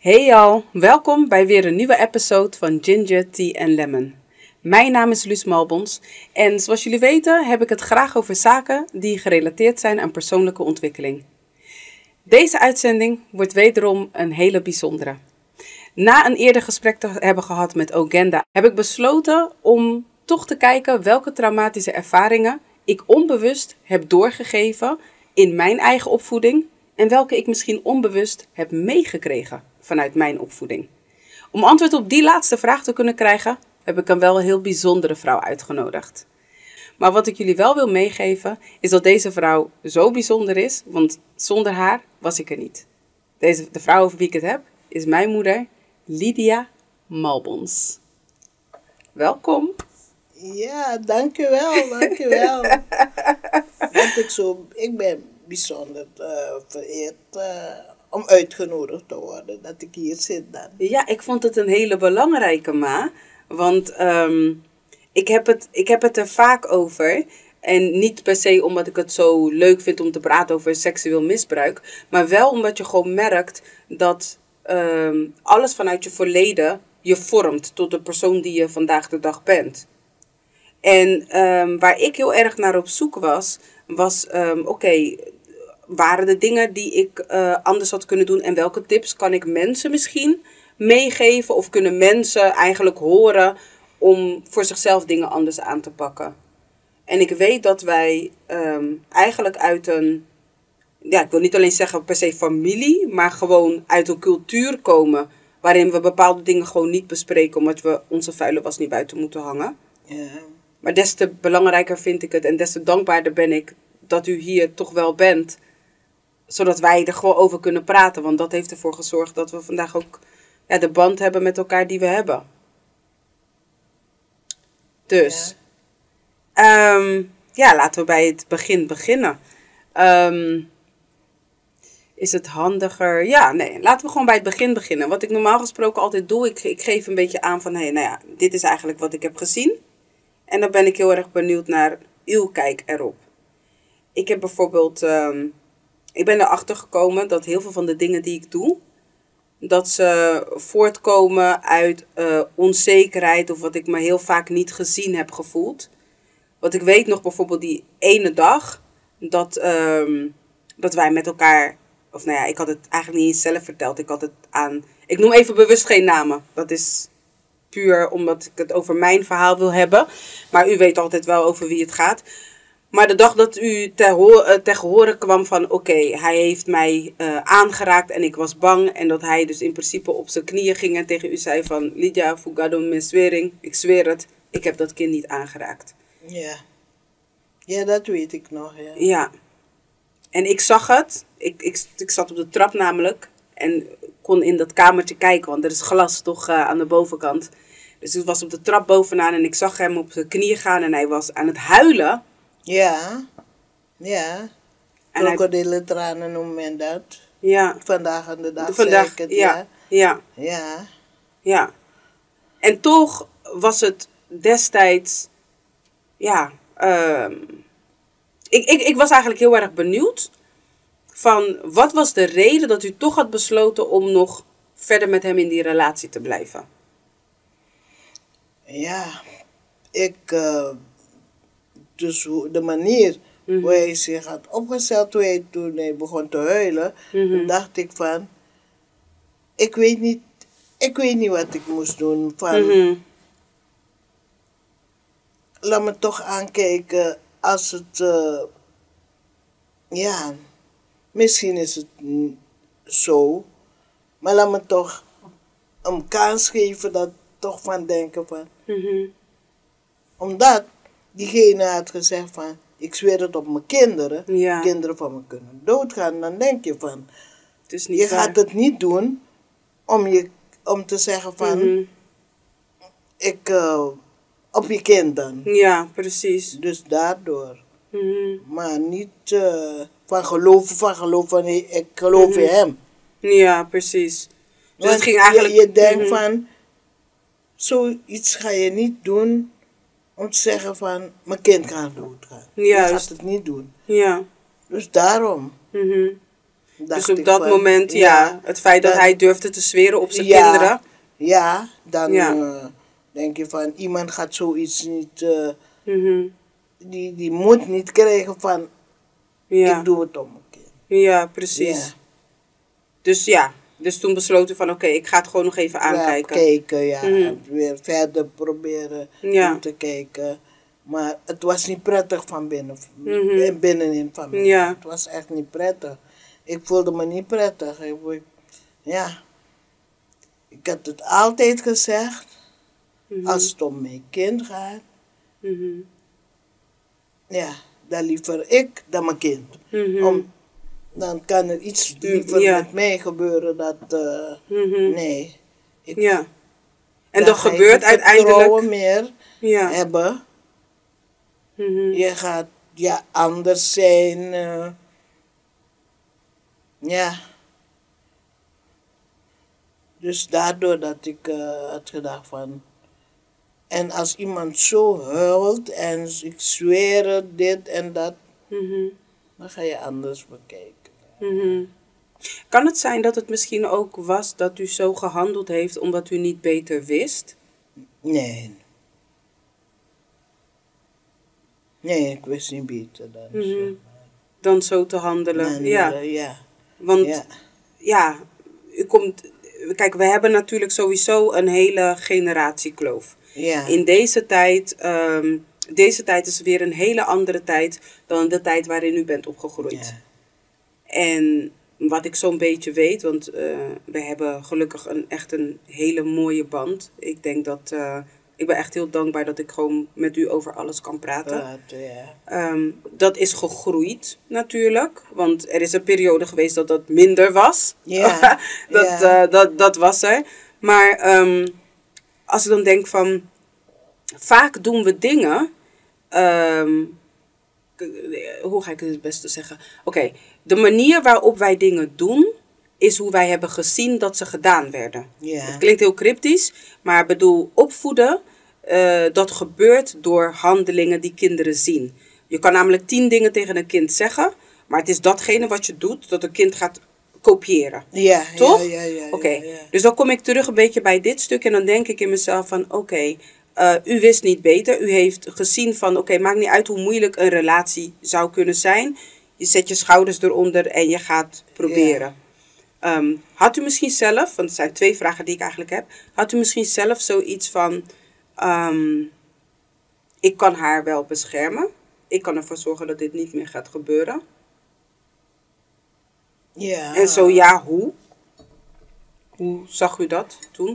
Hey al, welkom bij weer een nieuwe episode van Ginger, Tea and Lemon. Mijn naam is Luus Malbons en zoals jullie weten heb ik het graag over zaken die gerelateerd zijn aan persoonlijke ontwikkeling. Deze uitzending wordt wederom een hele bijzondere. Na een eerder gesprek te hebben gehad met Ogenda heb ik besloten om toch te kijken welke traumatische ervaringen ik onbewust heb doorgegeven in mijn eigen opvoeding en welke ik misschien onbewust heb meegekregen vanuit mijn opvoeding. Om antwoord op die laatste vraag te kunnen krijgen, heb ik een wel heel bijzondere vrouw uitgenodigd. Maar wat ik jullie wel wil meegeven, is dat deze vrouw zo bijzonder is, want zonder haar was ik er niet. De vrouw over wie ik het heb, is mijn moeder, Lydia Malbons. Welkom. Ja, dankjewel. Ik ben bijzonder vereerd om uitgenodigd te worden, dat ik hier zit dan. Ja, ik vond het een hele belangrijke, ma. Want ik heb het er vaak over. En niet per se omdat ik het zo leuk vind om te praten over seksueel misbruik. Maar wel omdat je gewoon merkt dat alles vanuit je verleden je vormt tot de persoon die je vandaag de dag bent. En waar ik heel erg naar op zoek was waren de dingen die ik anders had kunnen doen en welke tips kan ik mensen misschien meegeven of kunnen mensen eigenlijk horen om voor zichzelf dingen anders aan te pakken. En ik weet dat wij eigenlijk uit een, ja, ik wil niet alleen zeggen per se familie, maar gewoon uit een cultuur komen waarin we bepaalde dingen gewoon niet bespreken omdat we onze vuile was niet buiten moeten hangen. Ja. Maar des te belangrijker vind ik het en des te dankbaarder ben ik dat u hier toch wel bent. Zodat wij er gewoon over kunnen praten. Want dat heeft ervoor gezorgd dat we vandaag ook de band hebben met elkaar die we hebben. Dus. Laten we bij het begin beginnen. Is het handiger? Ja, nee. Laten we gewoon bij het begin beginnen. Wat ik normaal gesproken altijd doe. Ik geef een beetje aan van dit is eigenlijk wat ik heb gezien. En dan ben ik heel erg benieuwd naar uw kijk erop. Ik heb bijvoorbeeld... Ik ben erachter gekomen dat heel veel van de dingen die ik doe, dat ze voortkomen uit onzekerheid of wat ik me heel vaak niet gezien heb gevoeld. Want ik weet nog bijvoorbeeld die ene dag dat wij met elkaar, ik had het eigenlijk niet eens zelf verteld. Ik noem even bewust geen namen. Dat is puur omdat ik het over mijn verhaal wil hebben. Maar u weet altijd wel over wie het gaat. Maar de dag dat u tegen horen kwam van hij heeft mij aangeraakt en ik was bang. En dat hij dus in principe op zijn knieën ging en tegen u zei van Lydia, fugado mijn zwering, ik zweer het, ik heb dat kind niet aangeraakt. Ja, dat weet ik nog, ja. Ja. En ik zag het, ik zat op de trap namelijk en kon in dat kamertje kijken, want er is glas toch aan de bovenkant. Dus ik was op de trap bovenaan en ik zag hem op zijn knieën gaan en hij was aan het huilen. Ja. Krokodillentranen noemen men dat. Ja. Vandaag aan de dag Vandaag, het, ja. En toch was het destijds, ik was eigenlijk heel erg benieuwd van wat was de reden dat u toch had besloten om nog verder met hem in die relatie te blijven? Ja, dus de manier hoe hij zich had opgesteld toen hij begon te huilen, toen dacht ik van, ik weet niet wat ik moest doen. Laat me toch aankijken als het, misschien is het zo, maar laat me toch een kans geven dat toch van denken van, omdat diegene had gezegd van, ik zweer het op mijn kinderen. Ja. Kinderen van me kunnen doodgaan. Dan denk je van, Het is niet je waar. gaat het niet doen om te zeggen van, op je kind dan. Ja, precies. Dus daardoor. Maar niet van geloven, ik geloof in hem. Ja, precies. Dus Want het ging eigenlijk... je denkt van, zoiets ga je niet doen om te zeggen van, mijn kind gaat doodgaan. Je Juist. gaat het niet doen. Ja. Dus daarom. Dus op dat moment, het feit dat hij durfde te zweren op zijn kinderen. Ja, dan Ja. denk je van, iemand gaat zoiets niet, die moet niet krijgen van, ik doe het om mijn kind. Ja, precies. Ja. Dus toen besloot u van, oké, ik ga het gewoon nog even aankijken. En weer verder proberen om te kijken. Maar het was niet prettig van binnenin van mij. Ja. Het was echt niet prettig. Ik voelde me niet prettig. Ik had het altijd gezegd. Als het om mijn kind gaat. Dan liever ik dan mijn kind. Dan kan er iets liever met mij gebeuren dat... Nee. En dat gebeurt uiteindelijk... meer hebben. Je gaat anders zijn. Dus daardoor dat ik had gedacht van... En als iemand zo huilt en ik zweer dit en dat... Dan ga je anders bekijken. Kan het zijn dat het misschien ook was dat u zo gehandeld heeft omdat u niet beter wist? Nee. Nee, ik wist niet beter dan zo. Dan zo te handelen. Ja. Want u komt... Kijk, we hebben natuurlijk sowieso een hele generatiekloof. Ja. In deze tijd... Deze tijd is weer een hele andere tijd dan de tijd waarin u bent opgegroeid. Ja. En wat ik zo'n beetje weet, want we hebben gelukkig echt een hele mooie band. Ik denk dat, ik ben echt heel dankbaar dat ik gewoon met u over alles kan praten. Dat is gegroeid natuurlijk, want er is een periode geweest dat dat minder was. Ja. Dat was er. Maar als ik dan denk van, vaak doen we dingen... hoe ga ik het beste zeggen? Oké, de manier waarop wij dingen doen, is hoe wij hebben gezien dat ze gedaan werden. Yeah. Het klinkt heel cryptisch, maar bedoel, opvoeden, dat gebeurt door handelingen die kinderen zien. Je kan namelijk 10 dingen tegen een kind zeggen, maar het is datgene wat je doet, dat een kind gaat kopiëren. Ja. Toch? Ja. Oké. Dus dan kom ik terug een beetje bij dit stuk en dan denk ik in mezelf van, oké, u wist niet beter. U heeft gezien van, oké, maakt niet uit hoe moeilijk een relatie zou kunnen zijn. Je zet je schouders eronder en je gaat proberen. Had u misschien zelf, want het zijn 2 vragen die ik eigenlijk heb. Had u misschien zelf zoiets van, ik kan haar wel beschermen. Ik kan ervoor zorgen dat dit niet meer gaat gebeuren. Ja. En zo ja, hoe? Hoe zag u dat toen?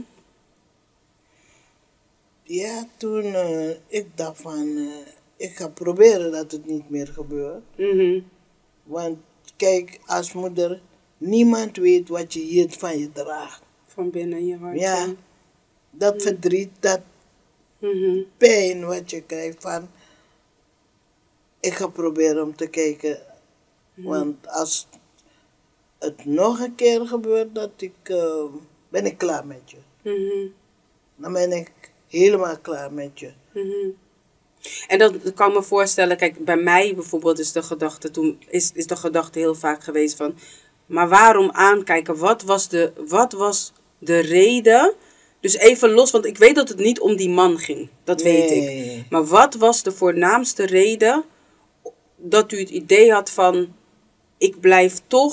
Ja, toen ik dacht van, ik ga proberen dat het niet meer gebeurt. Want kijk, als moeder, niemand weet wat je hier van je draagt. Van binnen je hart. Ja, dat verdriet, dat pijn wat je krijgt van, ik ga proberen om te kijken. Want als het nog een keer gebeurt, ben ik klaar met je. Dan ben ik helemaal klaar met je. En dat kan me voorstellen, kijk, bij mij bijvoorbeeld is de gedachte toen, is de gedachte heel vaak geweest van, maar waarom aankijken? Wat was de reden? Dus even los, want ik weet dat het niet om die man ging. Dat weet ik. Maar wat was de voornaamste reden dat u het idee had van, ik blijf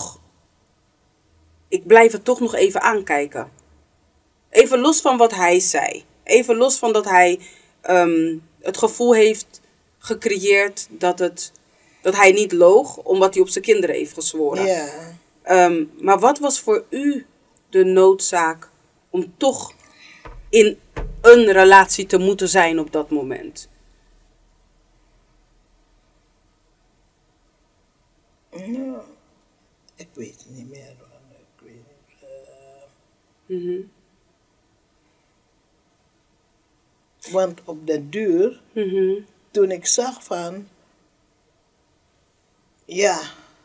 het toch nog even aankijken? Even los van wat hij zei. Even los van dat hij het gevoel heeft gecreëerd dat hij niet loog, omdat hij op zijn kinderen heeft gezworen. Ja. Maar wat was voor u de noodzaak om toch in een relatie te moeten zijn op dat moment? Nou, ik weet het niet meer. Ik weet niet. Want op de duur, toen ik zag van, ja,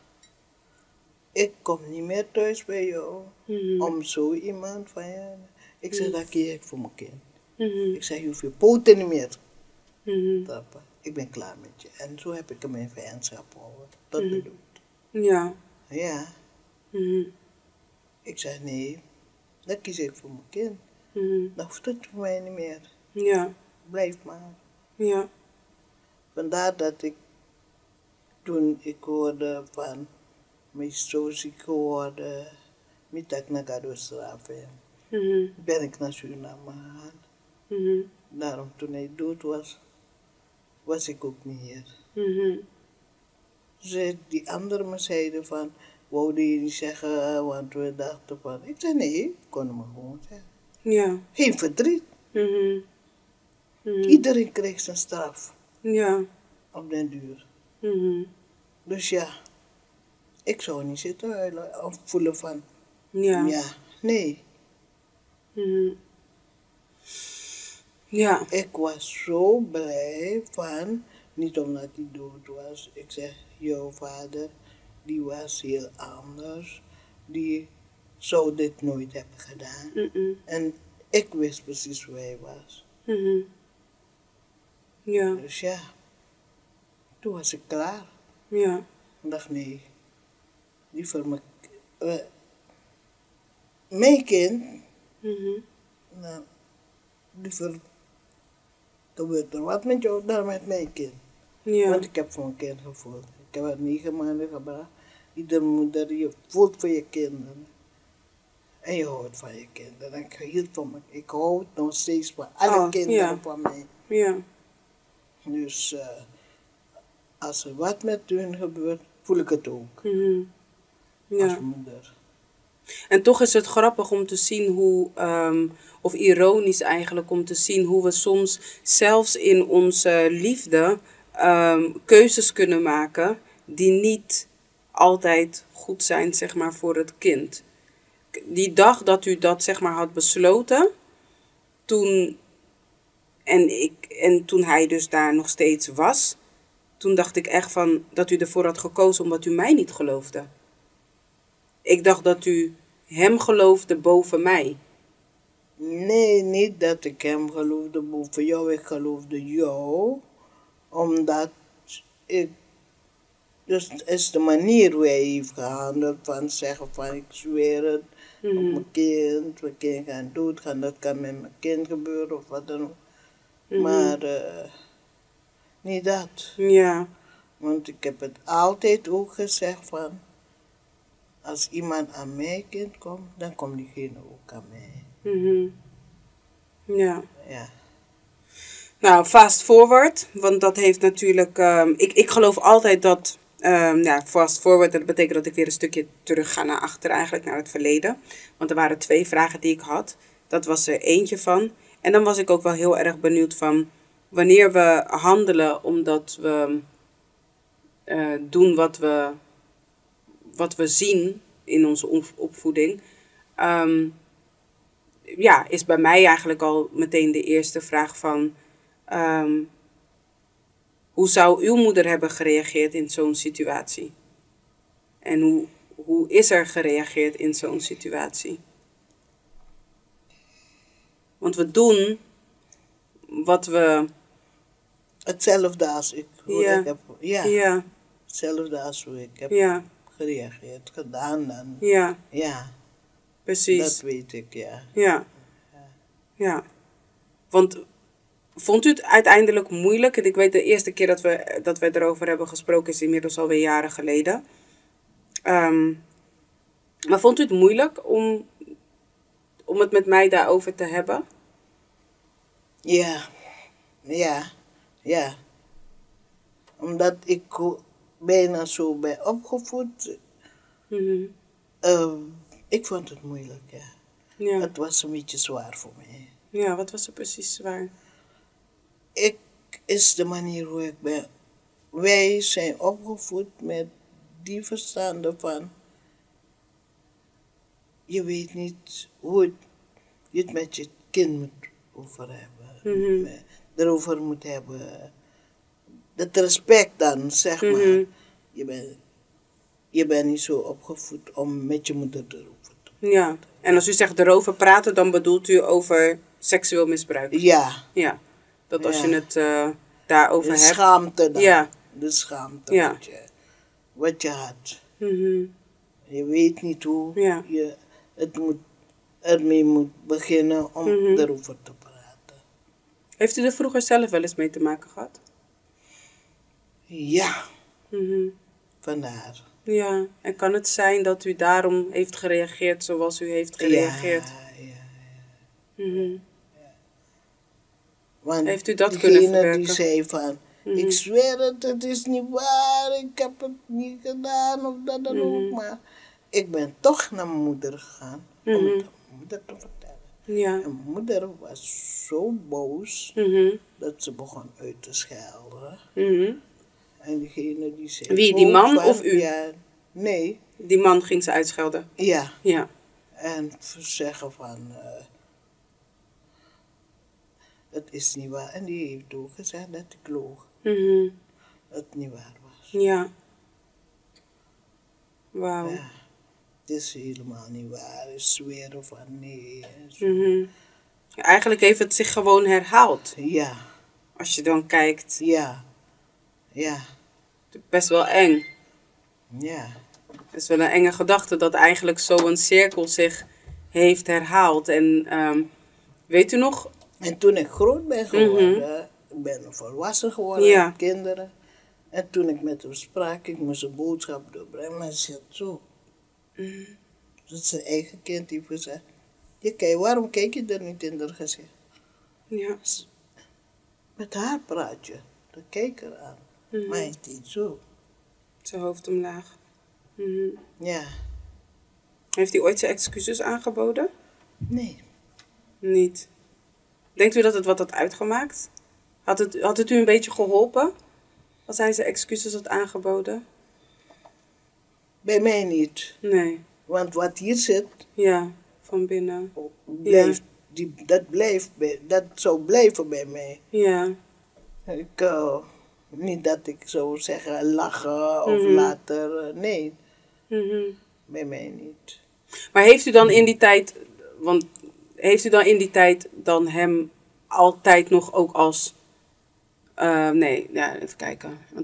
ik kom niet meer thuis bij jou om zo iemand van je. Ik zeg, dat kies ik voor mijn kind. Ik zeg, je hoeft je poten niet meer trappen. Ik ben klaar met je. En zo heb ik hem in vijandschap gehouden. Dat bedoel ik. Ja. Ja. Mhm. Ik zeg nee, dan kies ik voor mijn kind. Mhm. Dan hoeft het voor mij niet meer. Ja. Blijf maar. Ja. Vandaar dat ik toen ik hoorde van mijn zo ziek geworden, met naar Gadostrafe, Mhm. ben ik naar Suriname gegaan. Mhm. Daarom toen hij dood was, was ik ook niet hier. Mhm. Die anderen me zeiden van, wouden je niet zeggen, want we dachten van, ik zei nee, ik kon het maar gewoon zeggen. Ja. Geen verdriet. Mhm. Mhm. Iedereen kreeg zijn straf Ja. op den duur. Mhm. Dus ja, ik zou niet zitten huilen of voelen van, Ja. ja, nee. Mhm. Ja. Ik was zo blij van, niet omdat hij dood was. Ik zeg, jouw vader, die was heel anders. Die zou dit nooit hebben gedaan. Mhm. En ik wist precies hoe hij was. Mhm. Ja. Dus ja, toen was ik klaar. Ja. Ik dacht, nee, liever mijn kind, Mhm. nou, liever gebeurt er wat met jou dan met mijn kind. Ja. Want ik heb voor een kind gevoeld. Ik heb het 9 maanden gebracht. Iedere moeder, je voelt voor je kinderen. En je houdt van je kinderen. En ik hield van me. Ik hou nog steeds van alle kinderen ja. van mij. Ja. Dus als er wat met hun gebeurt, voel ik het ook. Mhm. Als Ja. moeder. En toch is het grappig om te zien hoe, of ironisch eigenlijk, om te zien hoe we soms zelfs in onze liefde keuzes kunnen maken die niet altijd goed zijn, zeg maar, voor het kind. Die dag dat u dat, zeg maar, had besloten, toen, en toen hij dus daar nog steeds was, toen dacht ik echt van dat u ervoor had gekozen omdat u mij niet geloofde. Ik dacht dat u hem geloofde boven mij. Nee, niet dat ik hem geloofde boven jou. Ik geloofde jou. Omdat ik... Dus het is de manier hoe hij heeft gehandeld. Van zeggen van ik zweer het op mijn kind gaat doodgaan. Dat kan met mijn kind gebeuren of wat dan ook. Maar niet dat. Ja. Want ik heb het altijd ook gezegd van... Als iemand aan mijn kind komt, dan komt diegene ook aan mij. Mhm. Ja. Ja. Nou, fast forward, want dat heeft natuurlijk... ik geloof altijd dat... ja, fast forward, dat betekent dat ik weer een stukje terug ga naar achter eigenlijk, naar het verleden. Want er waren 2 vragen die ik had. Dat was er eentje van. En dan was ik ook wel heel erg benieuwd van... Wanneer we handelen omdat we doen wat we zien in onze opvoeding... ja, is bij mij eigenlijk al meteen de eerste vraag van... hoe zou uw moeder hebben gereageerd in zo'n situatie? En hoe is er gereageerd in zo'n situatie? Want we doen wat we... Hetzelfde als ik. Hoe Ja. ik heb, ja. Ja, Hetzelfde als hoe ik heb ja, gereageerd, gedaan dan. ja, Ja, precies. dat weet ik, ja. Ja, ja. Want vond u het uiteindelijk moeilijk? En ik weet de eerste keer dat we erover hebben gesproken is inmiddels alweer jaren geleden. Maar vond u het moeilijk om het met mij daarover te hebben? Ja, ja, ja. Omdat ik bijna zo ben opgevoed. Mhm. Ik vond het moeilijk, ja. Ja. Het was een beetje zwaar voor mij. Ja, wat was er precies zwaar? Is de manier hoe ik ben. Wij zijn opgevoed met die verstanden van... Je weet niet hoe je het met je kind moet over hebben. Mhm. Erover moet hebben. Dat respect dan, zeg maar. Mhm. Je bent niet zo opgevoed om met je moeder erover te praten. Ja. En als u zegt erover praten, dan bedoelt u over seksueel misbruik? Ja. Ja. Dat als Ja. je het daarover De hebt... schaamte dan. Ja. De schaamte Ja. wat je had. Mhm. Je weet niet hoe Ja. je ermee moet beginnen om erover te praten. Heeft u er vroeger zelf wel eens mee te maken gehad? Ja, Mhm. vandaar. Ja, en kan het zijn dat u daarom heeft gereageerd zoals u heeft gereageerd? Ja. Mhm. Want Heeft u dat kunnen diegene verwerken? die zei van, ik zweer het is niet waar, ik heb het niet gedaan of dat dan ook. Maar ik ben toch naar mijn moeder gegaan om het aan mijn moeder te vertellen. Ja. En mijn moeder was zo boos Mhm. dat ze begon uit te schelden. Mhm. En diegene die zei... Wie, die ook man van, of u? Ja, nee, Die man ging ze uitschelden. ja. Ja. En zeggen van... het is niet waar. En die heeft ook gezegd dat ik loog. Mhm. Dat het niet waar was. Ja. Wauw. Ja, het is helemaal niet waar. Ik zweer van nee. En zo. Mhm. Ja, eigenlijk heeft het zich gewoon herhaald. Ja, Als je dan kijkt. ja, ja, Best wel eng. ja. Het is wel een enge gedachte dat eigenlijk zo'n cirkel zich heeft herhaald. En weet u nog? En toen ik groot ben geworden, ik ben volwassen geworden, Ja. met kinderen. En toen ik met hem sprak, ik moest een boodschap doorbrengen. Maar ze zegt zo. Dat zijn eigen kind heeft gezegd. Waarom kijk je er niet in haar gezicht? Ja. Met haar praat je. Dan kijk er aan. Maar hij deed zo. Zijn hoofd omlaag. Mhm. Ja. Heeft hij ooit zijn excuses aangeboden? Nee. Niet. Denkt u dat het wat had uitgemaakt? Had het u een beetje geholpen? Als hij zijn excuses had aangeboden? Bij mij niet. Nee. Want wat hier zit, Ja, van binnen. blijft, dat zou blijven bij mij. Ja. Ik, niet dat ik zou zeggen lachen of later, nee, Mhm. bij mij niet. Maar heeft u dan in die tijd... Want heeft u dan in die tijd dan hem altijd nog ook als... nee, ja, even kijken. Want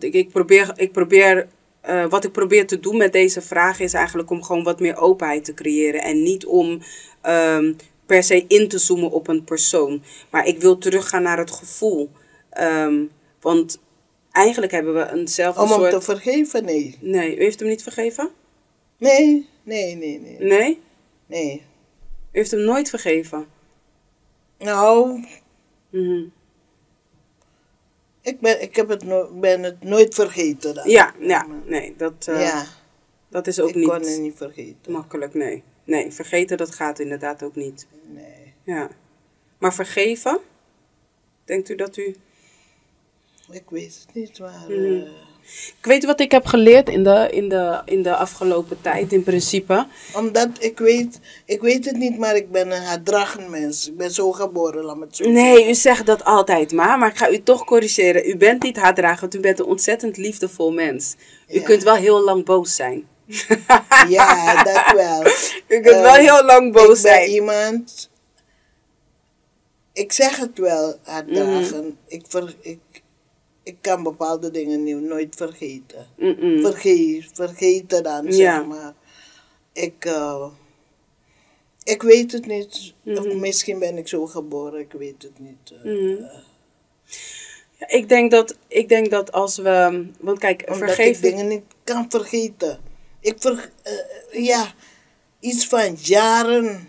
wat ik probeer te doen met deze vraag is eigenlijk om gewoon wat meer openheid te creëren. En niet om per se in te zoomen op een persoon. Maar ik wil teruggaan naar het gevoel. Want eigenlijk hebben we eenzelfde Om soort... hem te vergeven, nee. Nee, u heeft hem niet vergeven? Nee. Nee? Nee. U heeft hem nooit vergeven? Nou, Mhm. ik ben het nooit vergeten dan. Ja, nee, Ja, dat is ook ik niet kon het niet vergeten. makkelijk, nee. Nee, vergeten dat gaat inderdaad ook niet. Nee. Ja. Maar vergeven? Denkt u dat u... Ik weet het niet, maar... Ik weet wat ik heb geleerd in de afgelopen tijd, in principe. omdat ik weet het niet, maar ik ben een haatdragend mens. Ik ben zo geboren, laat me het zo zeggen. Nee, u zegt dat altijd maar ik ga u toch corrigeren. U bent niet haatdragend, u bent een ontzettend liefdevol mens. U Ja. kunt wel heel lang boos zijn. Ja, dat wel. U kunt wel heel lang boos Ik ben zijn. iemand... Ik zeg het wel, haatdragend. Ik kan bepaalde dingen nooit vergeten. Vergeten dan, Ja. zeg maar. Ik weet het niet. Of misschien ben ik zo geboren, ik weet het niet. Ja, ik denk dat als we... Want kijk, Omdat vergeven... ik dingen niet kan vergeten. Iets van jaren.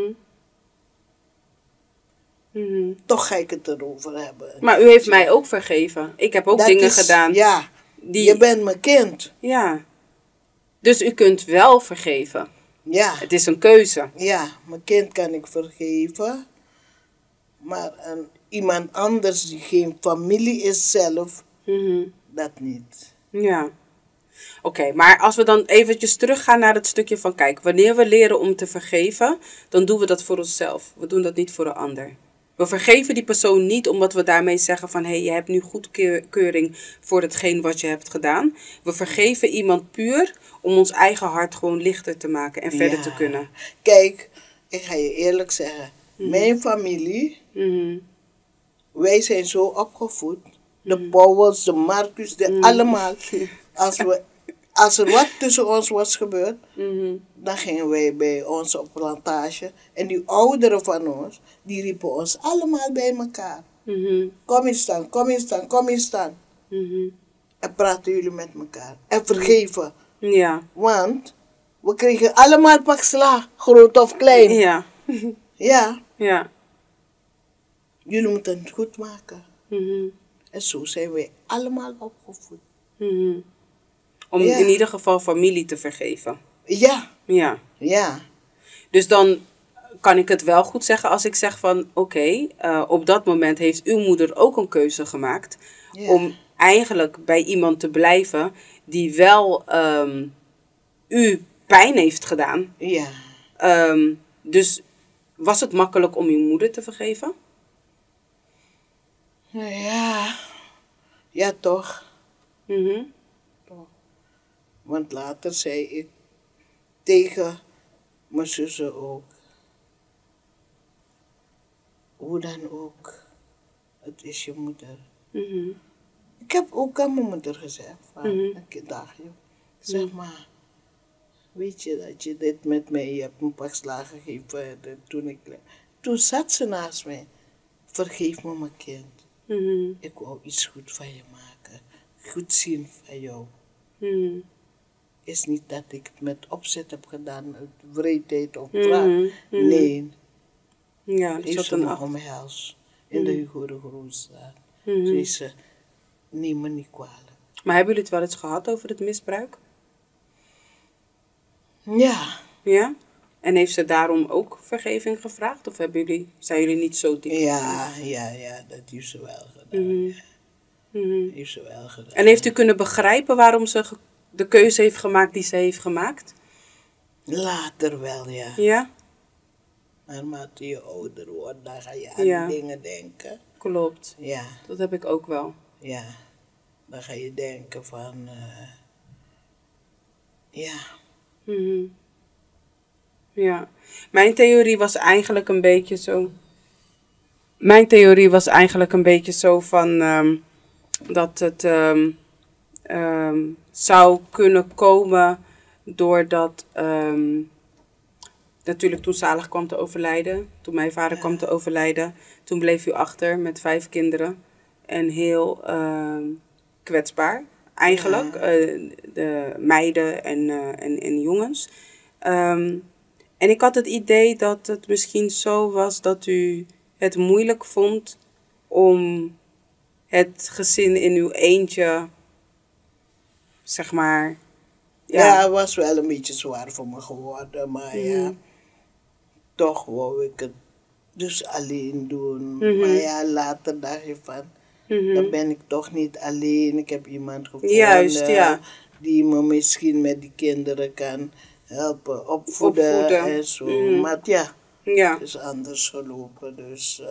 Toch ga ik het erover hebben. Maar u heeft mij ook vergeven. Ik heb ook Dat dingen is- gedaan. Ja, je bent mijn kind. Ja. Dus u kunt wel vergeven. Ja, Het is een keuze. ja, mijn kind kan ik vergeven. Maar iemand anders die geen familie is zelf, dat niet. Ja. Oké, maar als we dan eventjes teruggaan naar het stukje van... Kijk, wanneer we leren om te vergeven, dan doen we dat voor onszelf. We doen dat niet voor een ander. We vergeven die persoon niet omdat we daarmee zeggen van... Hé, je hebt nu goedkeuring voor hetgeen wat je hebt gedaan. We vergeven iemand puur om ons eigen hart gewoon lichter te maken en verder te kunnen. Kijk, ik ga je eerlijk zeggen. Mijn familie, wij zijn zo opgevoed. De Pauwels, de Marcus, allemaal. Als we als er wat tussen ons was gebeurd, dan gingen wij bij ons op plantage. En die ouderen van ons, die riepen ons allemaal bij elkaar. Kom eens staan, kom eens staan, kom eens staan. En praten jullie met elkaar. En vergeven. Ja. Want we kregen allemaal pak slaag, groot of klein. Ja. Ja. Ja. Jullie moeten het goed maken. En zo zijn wij allemaal opgevoed. Om in ieder geval familie te vergeven. Ja. Ja. Ja. Dus dan kan ik het wel goed zeggen als ik zeg van oké, op dat moment heeft uw moeder ook een keuze gemaakt om eigenlijk bij iemand te blijven die wel u pijn heeft gedaan. Ja. Dus was het makkelijk om uw moeder te vergeven? Ja. Ja, toch. Toch. Want later zei ik tegen mijn zussen ook. Hoe dan ook. Het is je moeder. Ik heb ook aan mijn moeder gezegd. Van een dagje. Zeg maar. Weet je dat je dit met mij hebt een pak slagen gegeven toen zat ze naast mij. Vergeef me mijn kind. Ik wou iets goed van je maken. Goed zien van jou. Is niet dat ik het met opzet heb gedaan, uit wreedheid of vraag. Nee. Ja, dus Heeft dat ze een me acht. omhelst in de Hugo de Groenstraat. Zei ze, neem me niet kwalijk. Maar hebben jullie het wel eens gehad over het misbruik? Ja. Ja? En heeft ze daarom ook vergeving gevraagd? Of zijn jullie niet zo diep? Ja, dat heeft ze wel gedaan. Heeft ze wel gedaan. En heeft u kunnen begrijpen waarom ze de keuze heeft gemaakt die ze heeft gemaakt? Later wel, ja. Ja? Naarmate je ouder wordt, dan ga je aan die dingen denken. Klopt. Ja. Dat heb ik ook wel. Ja. Dan ga je denken van, ja. Ja. Mijn theorie was eigenlijk een beetje zo van dat het zou kunnen komen doordat natuurlijk toen Salig kwam te overlijden, toen mijn vader kwam te overlijden, toen bleef u achter met 5 kinderen en heel kwetsbaar eigenlijk, de meiden en jongens. En ik had het idee dat het misschien zo was dat u het moeilijk vond om het gezin in uw eentje, zeg maar. Ja, het was wel een beetje zwaar voor me geworden, maar ja, toch wou ik het dus alleen doen. Maar ja, later dacht je van, dan ben ik toch niet alleen. Ik heb iemand gevonden. Juist, ja. Die me misschien met die kinderen kan helpen opvoeden. En zo. Maar ja, het is anders gelopen, dus.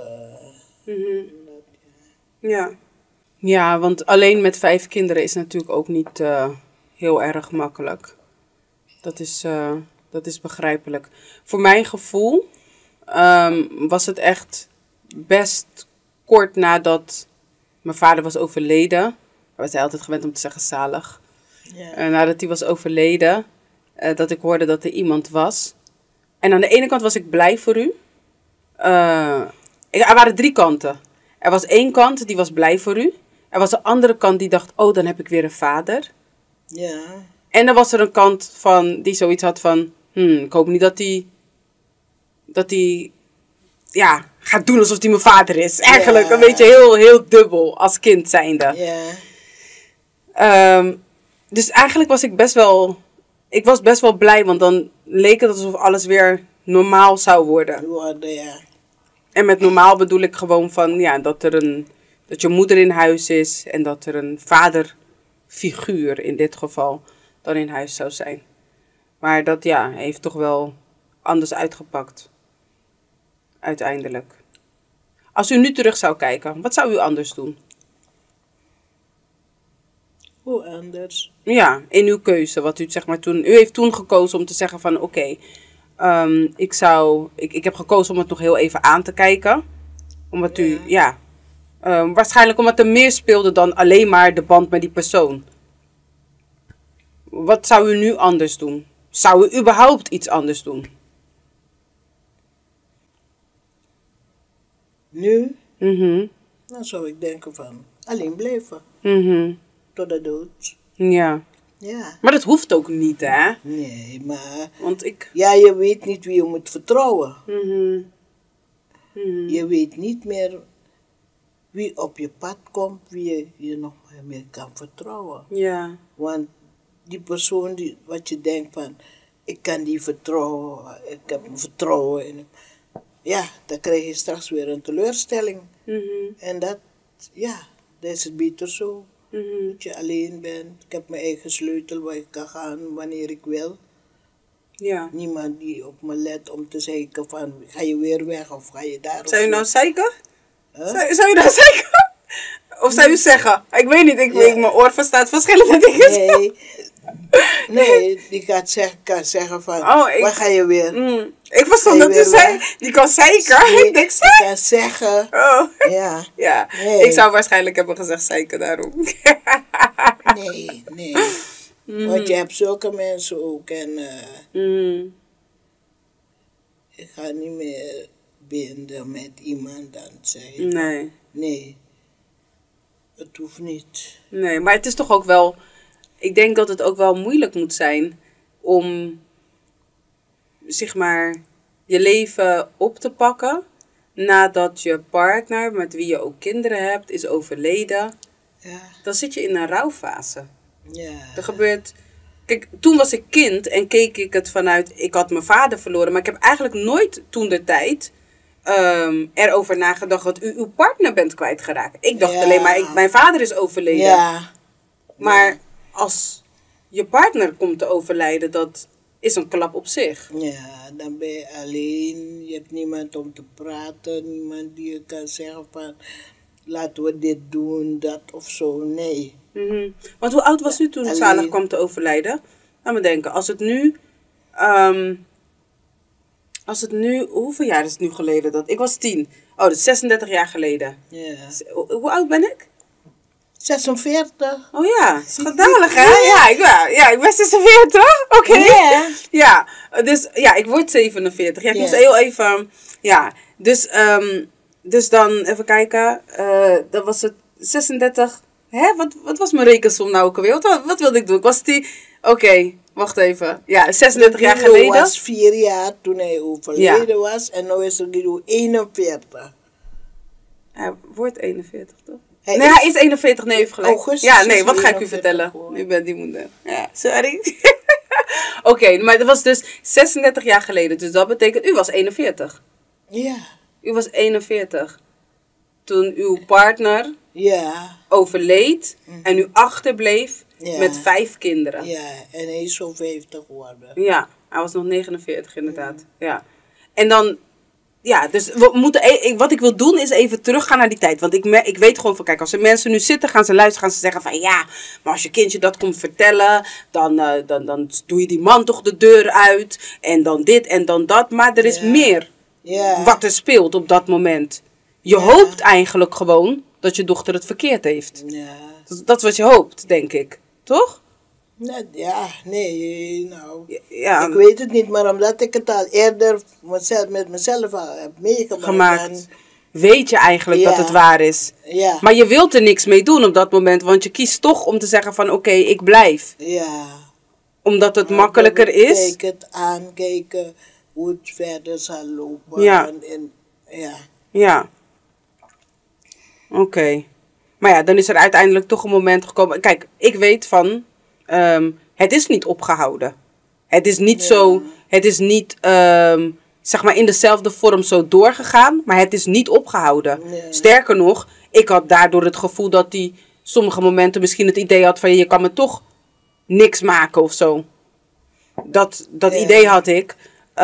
Ja, want alleen met 5 kinderen is natuurlijk ook niet heel erg makkelijk. Dat is begrijpelijk. Voor mijn gevoel was het echt best kort nadat mijn vader was overleden. We zijn altijd gewend om te zeggen zalig. Ja. Nadat hij was overleden, dat ik hoorde dat er iemand was. En aan de ene kant was ik blij voor u. Er waren 3 kanten. Er was 1 kant die was blij voor u. Er was een andere kant die dacht, oh, dan heb ik weer een vader. Ja. En dan was er een kant van die zoiets had van, ik hoop niet dat hij gaat doen alsof hij mijn vader is. Eigenlijk een beetje heel, heel dubbel als kind zijnde. Ja. Dus eigenlijk was ik best wel blij, want dan leek het alsof alles weer normaal zou worden. Ja. En met normaal bedoel ik gewoon van, dat je moeder in huis is en dat er een vaderfiguur in dit geval dan in huis zou zijn. Maar dat heeft toch wel anders uitgepakt. Uiteindelijk. Als u nu terug zou kijken, wat zou u anders doen? Hoe anders? Ja, in uw keuze. Wat u zeg maar toen. U heeft toen gekozen om te zeggen van oké, ik heb gekozen om het nog heel even aan te kijken. Omdat u, waarschijnlijk omdat er meer speelde dan alleen maar de band met die persoon. Wat zou u nu anders doen? Zou u überhaupt iets anders doen? Nu, Mhm. dan zou ik denken van alleen blijven. Mhm. Tot de dood. Ja. Ja. Maar dat hoeft ook niet, hè? Nee, maar Want ik... ja, je weet niet wie je moet vertrouwen. Mhm. Mhm. Je weet niet meer wie op je pad komt, wie je nog meer kan vertrouwen. Ja. Want die persoon die, wat je denkt van, ik kan die vertrouwen, ik heb vertrouwen in hem. Ja, dan krijg je straks weer een teleurstelling. Mhm. En dat is het beter zo. Mhm. Dat je alleen bent. Ik heb mijn eigen sleutel waar ik kan gaan wanneer ik wil. Ja. Niemand die op me let om te zeggen van, ga je weer weg of ga je daar? Zou je of nou zo. zeiken? Huh? Zou je nou zeiken? Of zou je zeggen? Ik weet niet, mijn oor verstaat verschillende dingen. Nee, die kan zeggen van, Oh, waar ga je weer? Ik verstond Ga je dat je weer zei, weg? die kan zeiken. Nee, Ik denk, die zeik. kan zeggen, Oh. ja, Ja, Nee. ik zou waarschijnlijk hebben gezegd zeiken daarom. nee. Want je hebt zulke mensen ook en Mm. ik ga niet meer binden met iemand dan zeggen. Nee. Nee, het hoeft niet. Nee, maar het is toch ook wel... Ik denk dat het ook wel moeilijk moet zijn om, zeg maar, je leven op te pakken nadat je partner, met wie je ook kinderen hebt, is overleden. Ja, Dan zit je in een rouwfase. ja. Er gebeurt... Kijk, toen was ik kind en keek ik het vanuit... Ik had mijn vader verloren, maar ik heb eigenlijk nooit toen de tijd... erover nagedacht dat u uw partner bent kwijtgeraakt. Ik dacht Ja. alleen maar, mijn vader is overleden. Ja, Maar als je partner komt te overlijden, dat is een klap op zich. ja, dan ben je alleen. Je hebt niemand om te praten. Niemand die je kan zeggen van, laten we dit doen, dat of zo. Nee. Mhm. Want hoe oud was u toen alleen. Salah kwam te overlijden? Laat me denken, als het nu, hoeveel jaar is het nu geleden? Ik was 10. Oh, dat is 36 jaar geleden. Ja. Hoe oud ben ik? 46. Oh ja, is schandalig hè? Ja, ik ben 46. Oké. Ja. Ja, dus ja, ik word 47. Ja, ik Ja. moest heel even... Ja, dus dan even kijken. Dan was het 36... Hè, wat was mijn rekensom nou ook alweer? Wat wilde ik doen? Ik was die... Oké, wacht even. Ja, 36 jaar Guido geleden. was 4 jaar toen hij overleden was. En nu is Guido 41. Hij wordt 41, toch? Hij Nee, is- hij is 41, nee, heeft gelijk. Augustus Ja, nee, is wat ga ik u 41 vertellen? geworden. Nu ben die moeder. Ja, sorry. Oké, maar dat was dus 36 jaar geleden. Dus dat betekent, u was 41. Ja. U was 41. Toen uw partner Ja. overleed en u achterbleef Ja. met 5 kinderen. Ja. En hij is zo 50 geworden. Ja, hij was nog 49 inderdaad. Ja. En dan, ja, dus we moeten, wat ik wil doen is even teruggaan naar die tijd. Want ik weet gewoon van, kijk, als er mensen nu zitten, gaan ze luisteren, gaan ze zeggen van, ja, maar als je kindje dat komt vertellen, dan doe je die man toch de deur uit. En dan dit en dan dat. Maar er is Ja. meer Ja. wat er speelt op dat moment. Je hoopt eigenlijk gewoon dat je dochter het verkeerd heeft. Ja. Dat is wat je hoopt, denk ik. Toch? Nee, nou. Ja, Ik weet het niet, maar omdat ik het al eerder met mezelf al heb meegemaakt. gemaakt. En, Weet je eigenlijk Ja. dat het waar is. ja. Maar je wilt er niks mee doen op dat moment. Want je kiest toch om te zeggen van oké, ik blijf. Ja. Omdat het makkelijker Dat is. betekent aankijken hoe het verder zal lopen. Ja. En, ja. Ja. Oké. Maar ja, dan is er uiteindelijk toch een moment gekomen. Kijk, ik weet van... het is niet opgehouden. Het is niet zo... Het is niet... zeg maar in dezelfde vorm zo doorgegaan. Maar het is niet opgehouden. Nee. Sterker nog, ik had daardoor het gevoel dat hij... Sommige momenten misschien het idee had van... Je kan me toch niks maken of zo. Dat Ja. idee had ik.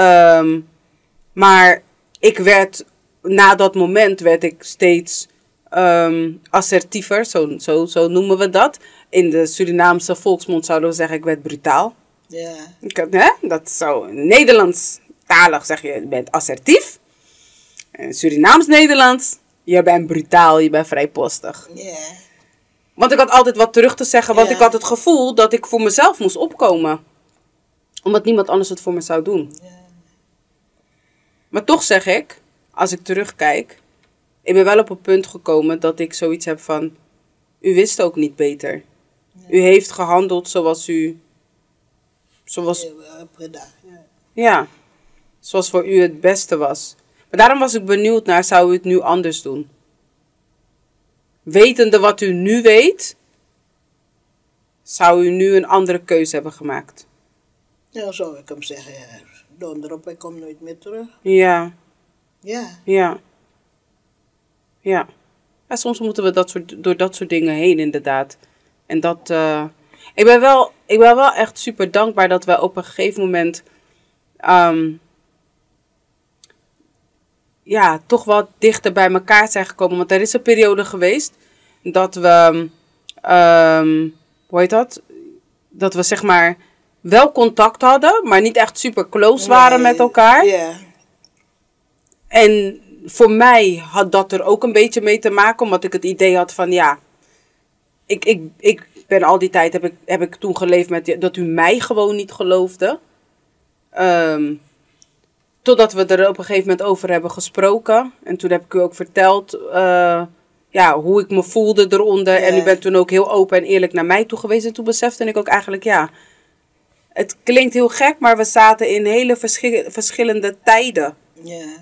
Maar ik werd... Na dat moment werd ik steeds assertiever. Zo noemen we dat. In de Surinaamse volksmond zouden we zeggen... Ik werd brutaal. Ja. Dat is zo. Nederlandstalig zeg je bent assertief. En Surinaams-Nederlands, je bent brutaal, je bent vrijpostig. Ja. Want ik had altijd wat terug te zeggen. Want Ja. ik had het gevoel dat ik voor mezelf moest opkomen. Omdat niemand anders het voor me zou doen. Ja. Maar toch zeg ik, als ik terugkijk. Ik ben wel op een punt gekomen dat ik zoiets heb van. U wist ook niet beter. U heeft gehandeld zoals u. Zoals, Heb gedaan. Ja. ja, zoals voor u het beste was. Maar daarom was ik benieuwd naar, zou u het nu anders doen? Wetende wat u nu weet, zou u nu een andere keuze hebben gemaakt? Ja, zou ik hem zeggen, ja. Donderop, ik kom nooit meer terug. Ja, Ja. ja. Ja. Ja, soms moeten we door dat soort dingen heen, inderdaad. En dat... Ik ben wel echt super dankbaar dat we op een gegeven moment... ja, toch wat dichter bij elkaar zijn gekomen. Want er is een periode geweest dat we... hoe heet dat? Dat we zeg maar wel contact hadden, maar niet echt super close waren met elkaar. Ja. En voor mij had dat er ook een beetje mee te maken, omdat ik het idee had van ja, ik ben al die tijd heb ik toen geleefd met dat u mij gewoon niet geloofde. Totdat we er op een gegeven moment over hebben gesproken. En toen heb ik u ook verteld ja, hoe ik me voelde eronder. Ja. En u bent toen ook heel open en eerlijk naar mij toe geweest. En toen besefte ik ook eigenlijk ja, het klinkt heel gek, maar we zaten in hele verschillende tijden. Ja.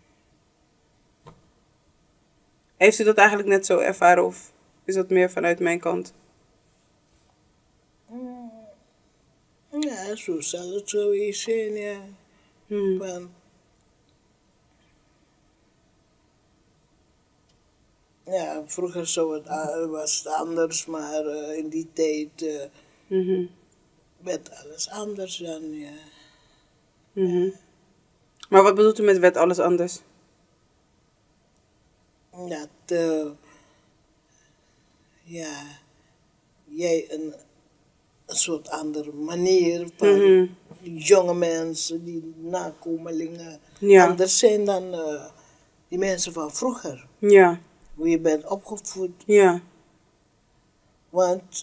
Heeft u dat eigenlijk net zo ervaren of is dat meer vanuit mijn kant? Ja, zo zal het zoiets zijn, ja. Van, ja, vroeger was het anders, maar in die tijd werd alles anders dan, ja. Maar wat bedoelt u met werd alles anders? Dat, ja, jij een soort andere manier van die jonge mensen, die nakomelingen, Ja. anders zijn dan die mensen van vroeger. Ja, Hoe je bent opgevoed. ja, Want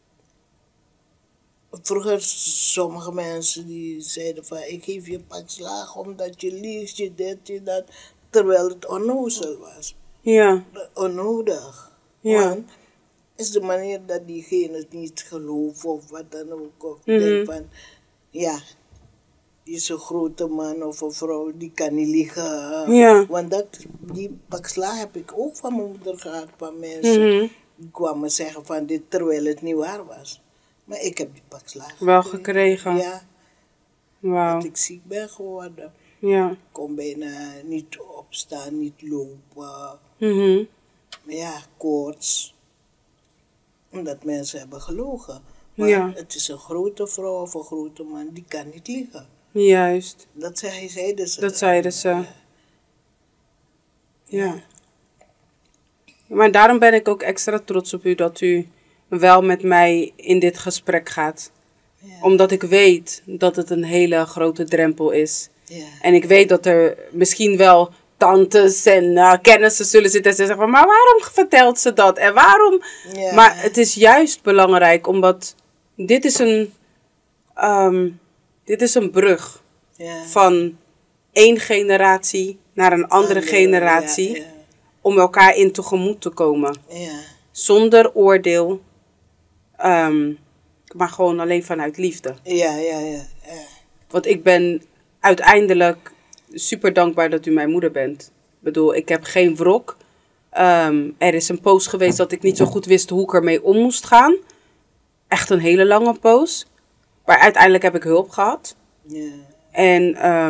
vroeger sommige mensen die zeiden van ik geef je pak slaag omdat je liegt, je dit, je dat. Terwijl het onnozel was. ja, Onnodig. Ja. Want is de manier dat diegene het niet geloven of wat dan ook. Of denkt van ja, die is een grote man of een vrouw, die kan niet liegen. Ja. Want die pak slaag heb ik ook van mijn moeder gehad, van mensen. Die kwamen zeggen van dit terwijl het niet waar was. Maar ik heb die pak slaag wel gekregen. Ja, Wauw. dat ik ziek ben geworden. Ja. Ik kon bijna niet opstaan, niet lopen. Maar ja, koorts. Omdat mensen hebben gelogen. Maar Ja. het is een grote vrouw of een grote man, die kan niet liegen. Juist. Dat zeiden ze. Dat zeiden ze. Ja. Maar daarom ben ik ook extra trots op u dat u wel met mij in dit gesprek gaat. Ja. Omdat ik weet dat het een hele grote drempel is. Ja. En ik weet dat er misschien wel tantes en kennissen zullen zitten en zeggen van, maar waarom vertelt ze dat? En waarom? Ja. Maar het is juist belangrijk, omdat dit is een brug Ja. van één generatie naar een andere generatie. Ja, Om elkaar in tegemoet te komen. ja. Zonder oordeel, maar gewoon alleen vanuit liefde. Ja, ja, ja. Ja. Want ik ben uiteindelijk super dankbaar dat u mijn moeder bent. Ik bedoel, ik heb geen wrok. Er is een poos geweest dat ik niet zo goed wist hoe ik ermee om moest gaan. Echt een hele lange poos. Maar uiteindelijk heb ik hulp gehad. Ja. En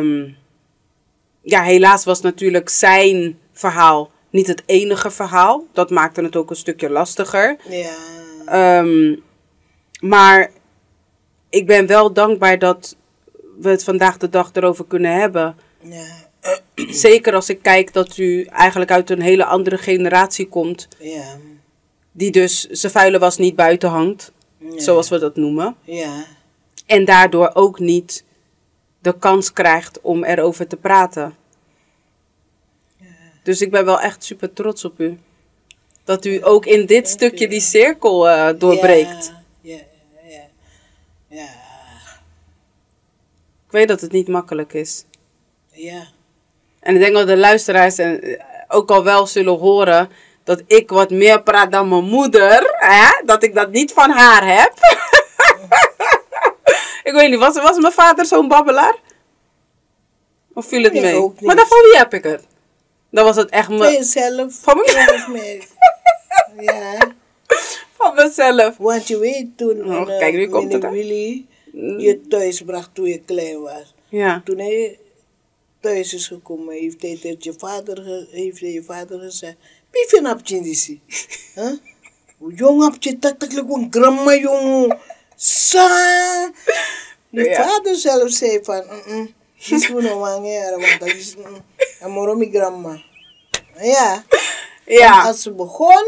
ja, helaas was natuurlijk zijn verhaal niet het enige verhaal. Dat maakte het ook een stukje lastiger. Ja. Maar ik ben wel dankbaar dat we het vandaag de dag erover kunnen hebben. Ja. Zeker als ik kijk dat u eigenlijk uit een hele andere generatie komt. Ja. Die dus zijn vuile was niet buiten hangt. Ja. Zoals we dat noemen. Ja. En daardoor ook niet de kans krijgt om erover te praten. Dus ik ben wel echt super trots op u. Dat u ook in dit stukje die cirkel doorbreekt. Ja. Ik weet dat het niet makkelijk is. Ja. En ik denk dat de luisteraars ook al wel zullen horen dat ik wat meer praat dan mijn moeder. Hè? Dat ik dat niet van haar heb. Ik weet niet, was mijn vader zo'n babbelaar? Of viel het mee? Ook niet. Maar dan van wie heb ik het? Dan was het echt Van jezelf. Van mezelf? Ja. Van mezelf. Want je weet toen Kijk, nu komt het. Willy je thuis bracht toen je klein was. Ja. Toen hij thuis is gekomen, heeft hij tegen je vader gezegd: Wie heb je disi? Jong heb je takelijk een grandma jong. Sa. Je vader zelf zei van, is toen nog wanneer, want dat is een moromi grandma. Ja. En als ze begon.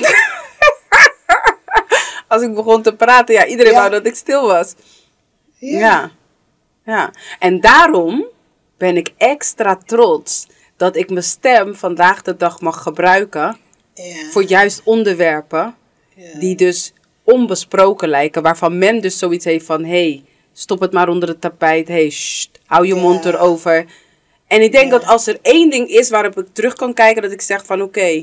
Als ik begon te praten, ja, iedereen wou dat ik stil was. Ja. En daarom ben ik extra trots dat ik mijn stem vandaag de dag mag gebruiken voor juist onderwerpen die dus onbesproken lijken, waarvan men dus zoiets heeft van, hey, stop het maar onder het tapijt, hey, hou je mond erover. En ik denk dat als er één ding is waarop ik terug kan kijken, dat ik zeg van oké,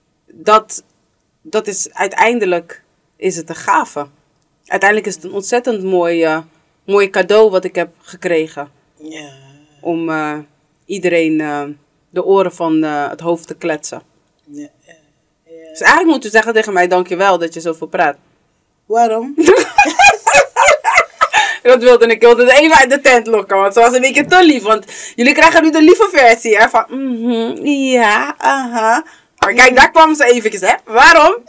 dat is uiteindelijk is het een gave. Uiteindelijk is het een ontzettend mooi cadeau wat ik heb gekregen. Ja. Om iedereen de oren van het hoofd te kletsen. Ja. Dus eigenlijk moet u zeggen tegen mij, dankjewel dat je zoveel praat. Waarom? Dat wilde ik het even uit de tent lokken, want ze was een beetje te lief. Want jullie krijgen nu de lieve versie, hè? Van, ja, aha. Maar kijk, daar kwam ze eventjes, hè? Waarom?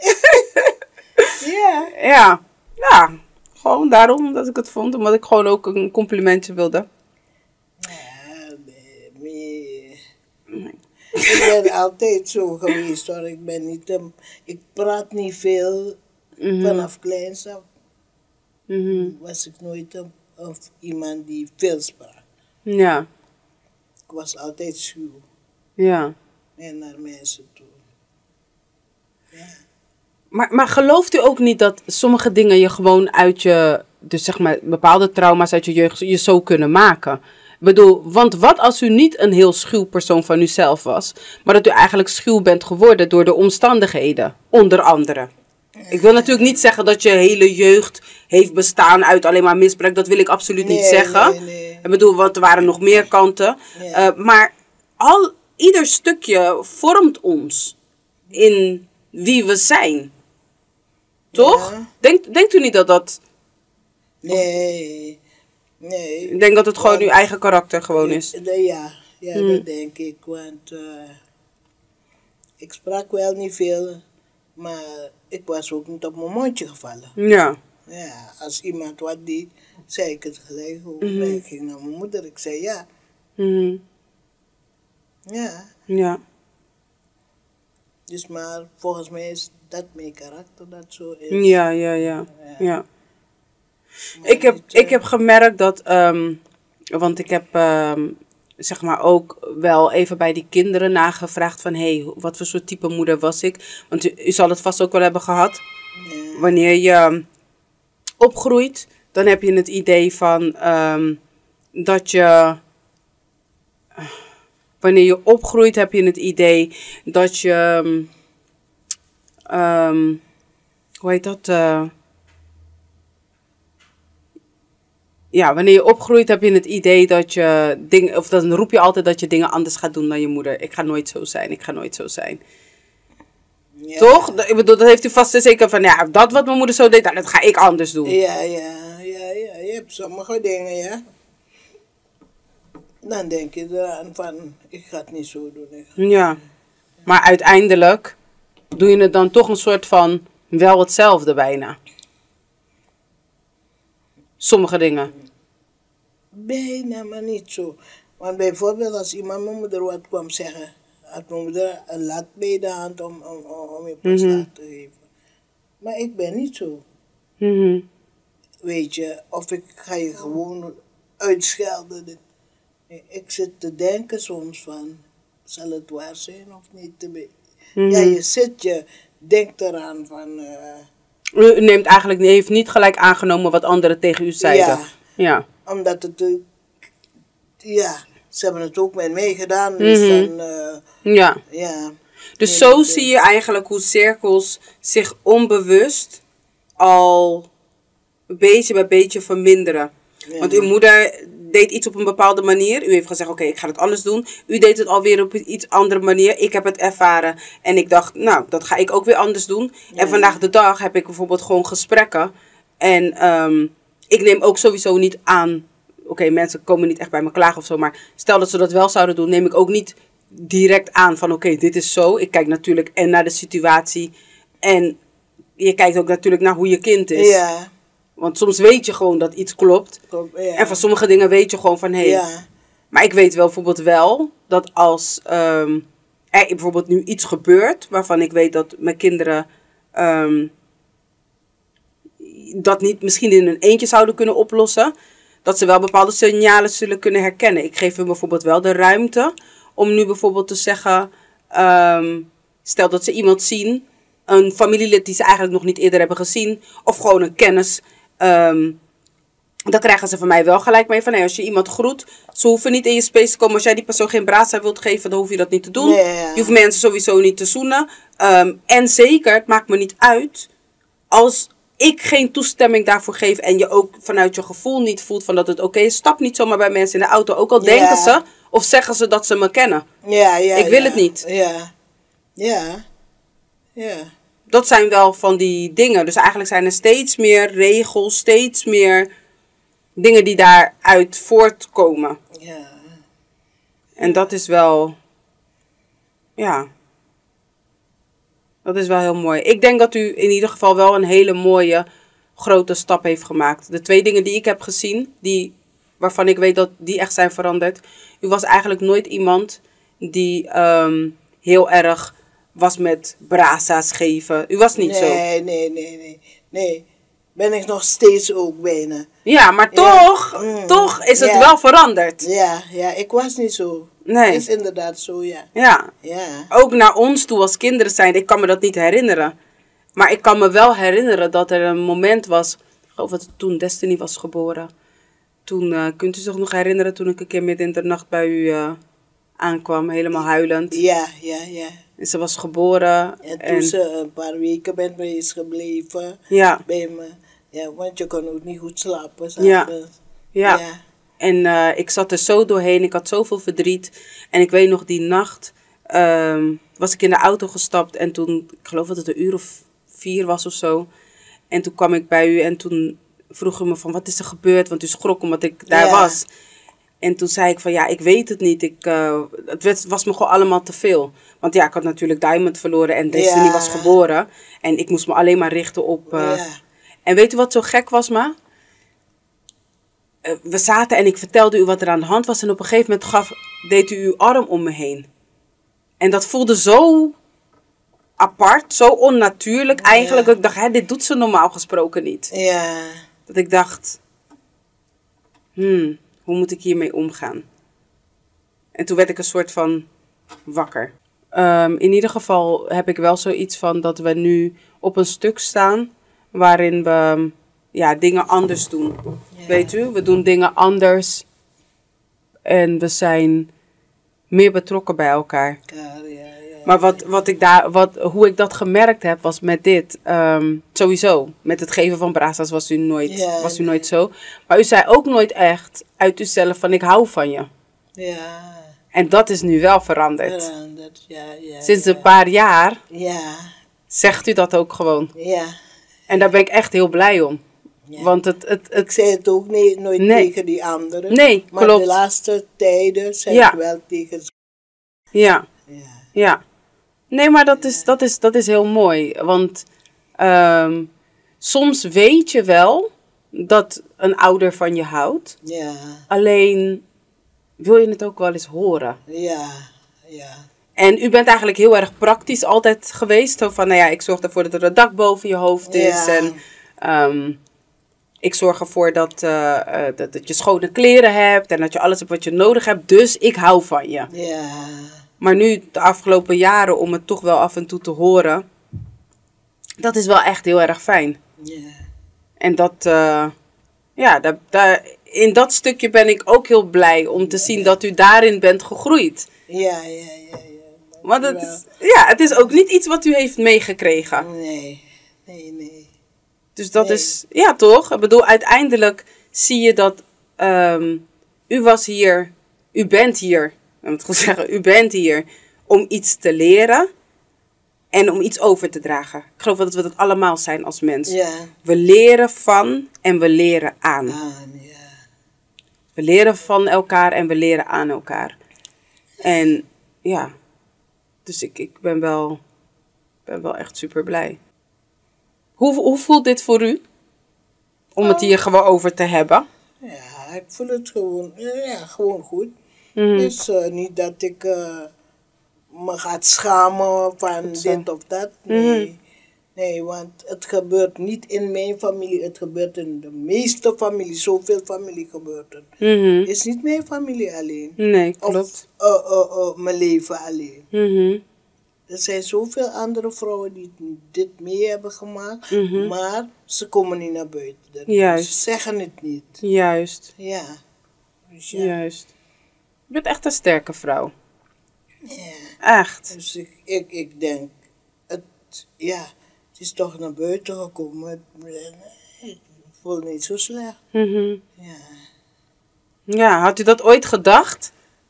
Ja, gewoon daarom dat ik het vond. Omdat ik gewoon ook een complimentje wilde. Ja, ik ben altijd zo geweest, hoor. Ik praat niet veel vanaf kleins af. Was ik nooit of iemand die veel sprak. Ja. Ik was altijd schuw. Ja. En naar mensen toe. Ja. Maar gelooft u ook niet dat sommige dingen je gewoon uit je, dus zeg maar bepaalde trauma's uit je jeugd je zo kunnen maken? Ik bedoel, want wat als u niet een heel schuw persoon van uzelf was, maar dat u eigenlijk schuw bent geworden door de omstandigheden, onder andere? Ik wil natuurlijk niet zeggen dat je hele jeugd heeft bestaan uit alleen maar misbruik. Dat wil ik absoluut niet zeggen. Nee. Ik bedoel, want er waren nog meer kanten. Ja. Maar ieder stukje vormt ons in wie we zijn. Toch? Ja. Denkt u niet dat... Nee. Ik denk dat het gewoon uw eigen karakter gewoon is. Ja, dat denk ik. Want ik sprak wel niet veel, maar ik was ook niet op mijn mondje gevallen. Ja. Ja, als iemand wat deed, zei ik het gelijk. Ik ging naar mijn moeder, ik zei ja. Ja. Dus maar volgens mij is dat mijn karakter dat zo is. Ja. Ik heb gemerkt dat, want ik heb zeg maar ook wel even bij die kinderen nagevraagd van, hey, wat voor soort type moeder was ik? Want u zal het vast ook wel hebben gehad. Ja. Wanneer je opgroeit, dan heb je het idee van dat je... Wanneer je opgroeit, heb je het idee dat je... hoe heet dat? Wanneer je opgroeit, heb je het idee dat je dingen... Of dan roep je altijd dat je dingen anders gaat doen dan je moeder. Ik ga nooit zo zijn. Ja. Toch? Ik bedoel, dat heeft u vast en zeker van... Ja, dat wat mijn moeder zo deed, dat ga ik anders doen. Ja. Je hebt sommige dingen, ja. Dan denk je eraan van, ik ga het niet zo doen. Ja, maar uiteindelijk doe je het dan toch een soort van wel hetzelfde bijna. Sommige dingen. Bijna, maar niet zo. Want bijvoorbeeld als iemand mijn moeder wat kwam zeggen, had mijn moeder een lat bij de hand om je passaat te geven. Maar ik ben niet zo. Weet je, of ik ga je gewoon uitschelden. Ik zit te denken soms van, zal het waar zijn of niet? Ja, je zit je denkt eraan van... U neemt eigenlijk, heeft niet gelijk aangenomen wat anderen tegen u zeiden. Ja. Ja. Omdat het... ja, ze hebben het ook met mij gedaan. Dus dan... Ja. ja. Dus zo zie je eigenlijk hoe cirkels zich onbewust al beetje bij beetje verminderen. Ja. Want uw moeder deed iets op een bepaalde manier. U heeft gezegd, oké, ik ga het anders doen. U deed het alweer op een iets andere manier. Ik heb het ervaren. En ik dacht, nou, dat ga ik ook weer anders doen. Ja. En vandaag de dag heb ik bijvoorbeeld gewoon gesprekken. En ik neem ook sowieso niet aan... Oké, mensen komen niet echt bij me klagen of zo. Maar stel dat ze dat wel zouden doen, neem ik ook niet direct aan van... Oké, dit is zo. Ik kijk natuurlijk en naar de situatie. En je kijkt ook natuurlijk naar hoe je kind is. Ja. Want soms weet je gewoon dat iets klopt. Ja. En van sommige dingen weet je gewoon van... Hey. Ja. Maar ik weet wel bijvoorbeeld wel dat als er bijvoorbeeld nu iets gebeurt... waarvan ik weet dat mijn kinderen dat niet misschien in hun eentje zouden kunnen oplossen... dat ze wel bepaalde signalen zullen kunnen herkennen. Ik geef hun bijvoorbeeld wel de ruimte om nu bijvoorbeeld te zeggen... stel dat ze iemand zien... een familielid die ze eigenlijk nog niet eerder hebben gezien... of gewoon een kennis... dan krijgen ze van mij wel gelijk mee van... Hey, als je iemand groet, ze hoeven niet in je space te komen. Als jij die persoon geen brasa wilt geven, dan hoef je dat niet te doen. Nee, ja. Je hoeft mensen sowieso niet te zoenen. En zeker, het maakt me niet uit... als ik geen toestemming daarvoor geef... en je ook vanuit je gevoel niet voelt van dat het oké is... stap niet zomaar bij mensen in de auto. Ook al denken ze of zeggen ze dat ze me kennen. Ja, ik wil het niet. Ja, ja, ja. Dat zijn wel van die dingen. Dus eigenlijk zijn er steeds meer regels, steeds meer dingen die daaruit voortkomen. Ja. En dat is wel, ja, dat is wel heel mooi. Ik denk dat u in ieder geval wel een hele mooie, grote stap heeft gemaakt. De 2 dingen die ik heb gezien, waarvan ik weet dat die echt zijn veranderd. U was eigenlijk nooit iemand die heel erg... was met brasa's geven. U was niet zo. Nee. Ben ik nog steeds ook bijna. Ja, maar toch is het wel veranderd. Ja, ik was niet zo. Nee. Het is inderdaad zo, ja. Ja. Ja. Ook naar ons toe als kinderen zijn. Ik kan me dat niet herinneren. Maar ik kan me wel herinneren dat er een moment was... Ik geloof dat toen Destiny was geboren. Toen, kunt u zich nog herinneren toen ik een keer midden in de nacht bij u aankwam. Helemaal huilend. Ja. En ze was geboren. En toen ze een paar weken bij me is gebleven. Ja. Bij me. Ja, want je kon ook niet goed slapen. Ja. En ik zat er zo doorheen. Ik had zoveel verdriet. En ik weet nog, die nacht was ik in de auto gestapt. En toen, ik geloof dat het 1 uur of 4 was of zo. En toen kwam ik bij u en toen vroeg u me van, wat is er gebeurd? Want u schrok omdat ik daar was. En toen zei ik van, ja, ik weet het niet. Het was me gewoon allemaal te veel. Want ja, ik had natuurlijk Diamond verloren en Destiny was geboren. En ik moest me alleen maar richten op... En weet u wat zo gek was, ma? We zaten en ik vertelde u wat er aan de hand was. En op een gegeven moment deed u uw arm om me heen. En dat voelde zo apart, zo onnatuurlijk eigenlijk. Ik dacht, dit doet ze normaal gesproken niet. Ja. Dat ik dacht, hoe moet ik hiermee omgaan? En toen werd ik een soort van wakker. In ieder geval heb ik wel zoiets van dat we nu op een stuk staan waarin we dingen anders doen. Ja. Weet u, we doen dingen anders en we zijn meer betrokken bij elkaar. Maar hoe ik dat gemerkt heb was met dit. Sowieso, met het geven van brasa's was u nooit zo. Maar u zei ook nooit echt uit uzelf van ik hou van je. Ja. En dat is nu wel veranderd. Ja. Sinds een paar jaar zegt u dat ook gewoon. Ja. En daar ben ik echt heel blij om. Ja. Want ik zei het ook nooit tegen die anderen. Nee, maar klopt. de laatste tijden zei ik wel tegen ze. Ja. Nee, maar dat is heel mooi. Want soms weet je wel dat een ouder van je houdt. Ja. Alleen wil je het ook wel eens horen. Ja. En u bent eigenlijk heel erg praktisch altijd geweest. Zo van, ik zorg ervoor dat er een dak boven je hoofd is. Ja. En ik zorg ervoor dat je schone kleren hebt. En dat je alles hebt wat je nodig hebt. Dus ik hou van je. Ja. Maar nu, de afgelopen jaren, om het toch wel af en toe te horen. dat is wel echt heel erg fijn. Ja. En dat, in dat stukje ben ik ook heel blij om te zien dat u daarin bent gegroeid. Ja. Want het is ook niet iets wat u heeft meegekregen. Nee. Dus dat is, ja toch? Ik bedoel, uiteindelijk zie je dat u bent hier, ik moet het goed zeggen, u bent hier om iets te leren en om iets over te dragen. Ik geloof dat we dat allemaal zijn als mens. Ja. We leren van en we leren aan. Ja. We leren van elkaar en we leren aan elkaar. En ja, dus ik ben wel echt super blij. Hoe voelt dit voor u? Om het hier gewoon over te hebben? Ja, ik voel het gewoon goed. Dus niet dat ik me ga schamen van dit of dat. Nee. Nee, want het gebeurt niet in mijn familie. Het gebeurt in de meeste families. Zoveel familie gebeurt het. Het is niet mijn familie alleen. Nee, klopt. Of mijn leven alleen. Er zijn zoveel andere vrouwen die dit mee hebben gemaakt. Maar ze komen niet naar buiten. Juist. Ze zeggen het niet. Juist. Ja. Dus ja. Juist. Je bent echt een sterke vrouw. Ja. Echt. Dus ik denk, het is toch naar buiten gekomen. Ik voel het niet zo slecht. Ja. Ja, had u dat ooit gedacht?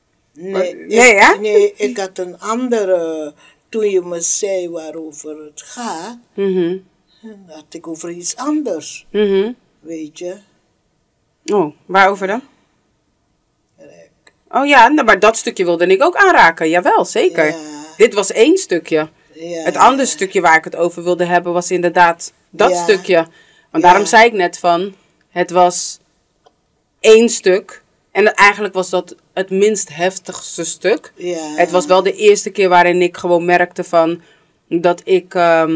Nee, ik had een andere, toen je me zei waarover het gaat, dan had ik over iets anders. Weet je. Oh, waarover dan? Kijk. Oh ja, maar dat stukje wilde ik ook aanraken. Jawel, zeker. Ja. Dit was één stukje. Ja. Het andere stukje waar ik het over wilde hebben was inderdaad dat Ja. stukje. Want daarom zei ik net van, het was één stuk. En eigenlijk was dat het minst heftigste stuk. Ja. Het was wel de eerste keer waarin ik gewoon merkte van, dat ik,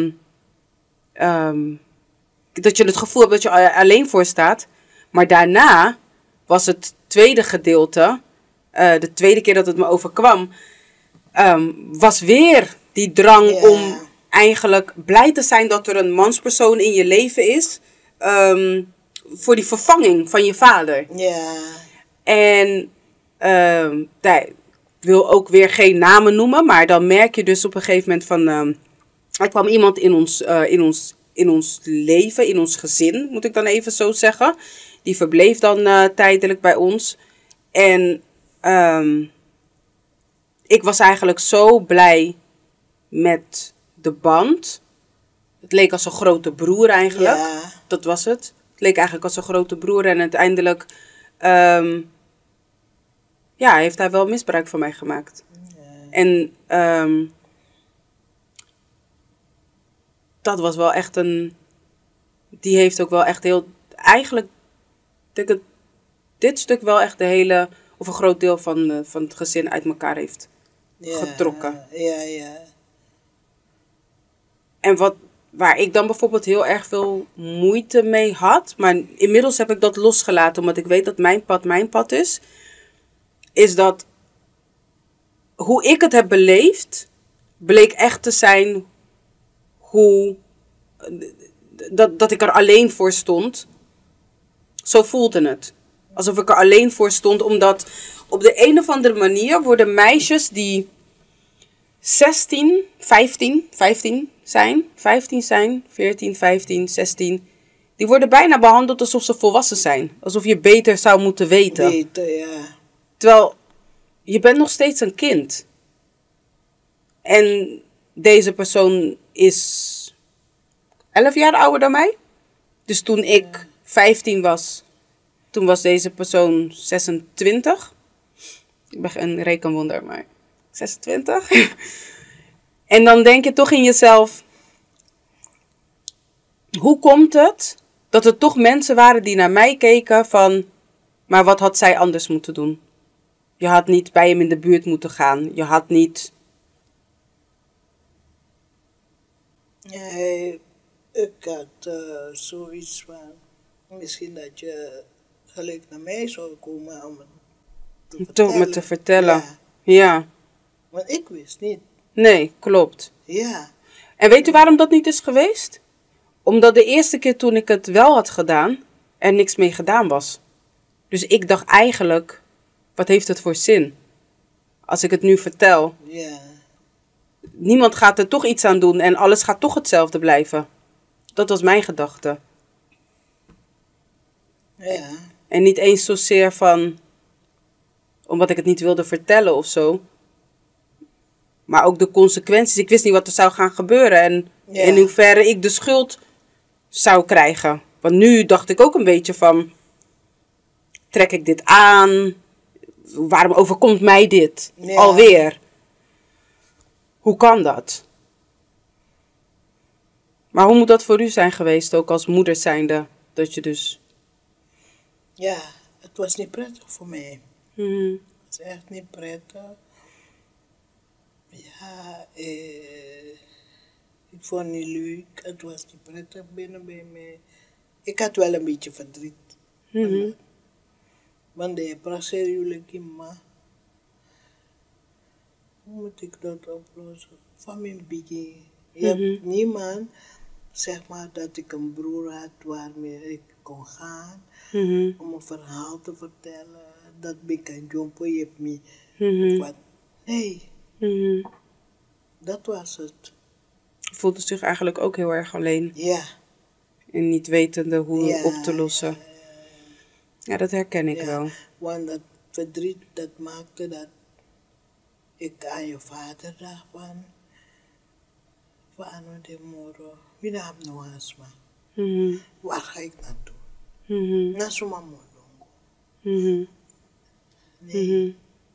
dat je het gevoel hebt dat je er alleen voor staat. Maar daarna was het tweede gedeelte, de tweede keer dat het me overkwam, was weer die drang om eigenlijk blij te zijn dat er een manspersoon in je leven is. Voor die vervanging van je vader. Ja. En ik wil ook weer geen namen noemen, maar dan merk je dus op een gegeven moment van, er kwam iemand in ons leven, in ons gezin, moet ik dan even zo zeggen. Die verbleef dan tijdelijk bij ons. En ik was eigenlijk zo blij met de band. Het leek als een grote broer eigenlijk. Ja. Dat was het. Het leek eigenlijk als een grote broer. En uiteindelijk heeft hij wel misbruik van mij gemaakt. Ja. En dat was wel echt die heeft ook wel echt heel... Eigenlijk denk ik dit stuk wel echt een groot deel van het gezin uit elkaar heeft getrokken. Ja. En waar ik dan bijvoorbeeld heel erg veel moeite mee had, maar inmiddels heb ik dat losgelaten, omdat ik weet dat mijn pad is, is dat hoe ik het heb beleefd, bleek echt te zijn dat ik er alleen voor stond. Zo voelde het. Alsof ik er alleen voor stond, omdat op de een of andere manier worden meisjes die 15 zijn, 14, 15, 16, die worden bijna behandeld alsof ze volwassen zijn. Alsof je beter zou moeten weten. Terwijl, je bent nog steeds een kind. En deze persoon is 11 jaar ouder dan mij. Dus toen ik 15 was, toen was deze persoon 26. Ik ben een rekenwonder, maar 26. En dan denk je toch in jezelf, hoe komt het dat er toch mensen waren die naar mij keken van, maar wat had zij anders moeten doen? Je had niet bij hem in de buurt moeten gaan. Je had niet... Nee, ik had zoiets van, misschien dat je gelijk naar mij zou komen om me te vertellen. Ja. Want ik wist niet. Nee, klopt. Ja. En weet u waarom dat niet is geweest? Omdat de eerste keer toen ik het wel had gedaan, er niks mee gedaan was. Dus ik dacht eigenlijk, wat heeft het voor zin? Als ik het nu vertel. Ja. Niemand gaat er toch iets aan doen en alles gaat toch hetzelfde blijven. Dat was mijn gedachte. Ja. En niet eens zozeer van, omdat ik het niet wilde vertellen of zo. Maar ook de consequenties. Ik wist niet wat er zou gaan gebeuren. En Ja. in hoeverre ik de schuld zou krijgen. Want nu dacht ik ook een beetje van, trek ik dit aan? Waarom overkomt mij dit? Ja. Alweer. Hoe kan dat? Maar hoe moet dat voor u zijn geweest, ook als moeder zijnde? Dat je dus... Ja, het was niet prettig voor mij. Mhm. Het was echt niet prettig. Ja, ik vond het niet leuk. Het was niet prettig binnen bij mij. Ik had wel een beetje verdriet. Mhm. Want de praser jullie maar. Hoe moet ik dat oplossen? Van mijn begin. Je hebt niemand, zeg maar, dat ik een broer had waarmee ik kon gaan. Mhm. Om een verhaal te vertellen. Dat ik een jompo je hebt me. Mhm. Wat? Nee, Mhm. dat was het. Voelde zich eigenlijk ook heel erg alleen. Ja. En niet wetende hoe Ja, op te lossen. Ja, dat herken ik Ja. wel. Want dat verdriet, dat maakte dat ik aan je vader dacht van de moro, wie naam no asma. Mhm. Waar ga ik naartoe? Mhm. Naar Sumamodongo. Mhm. Nee, Mhm.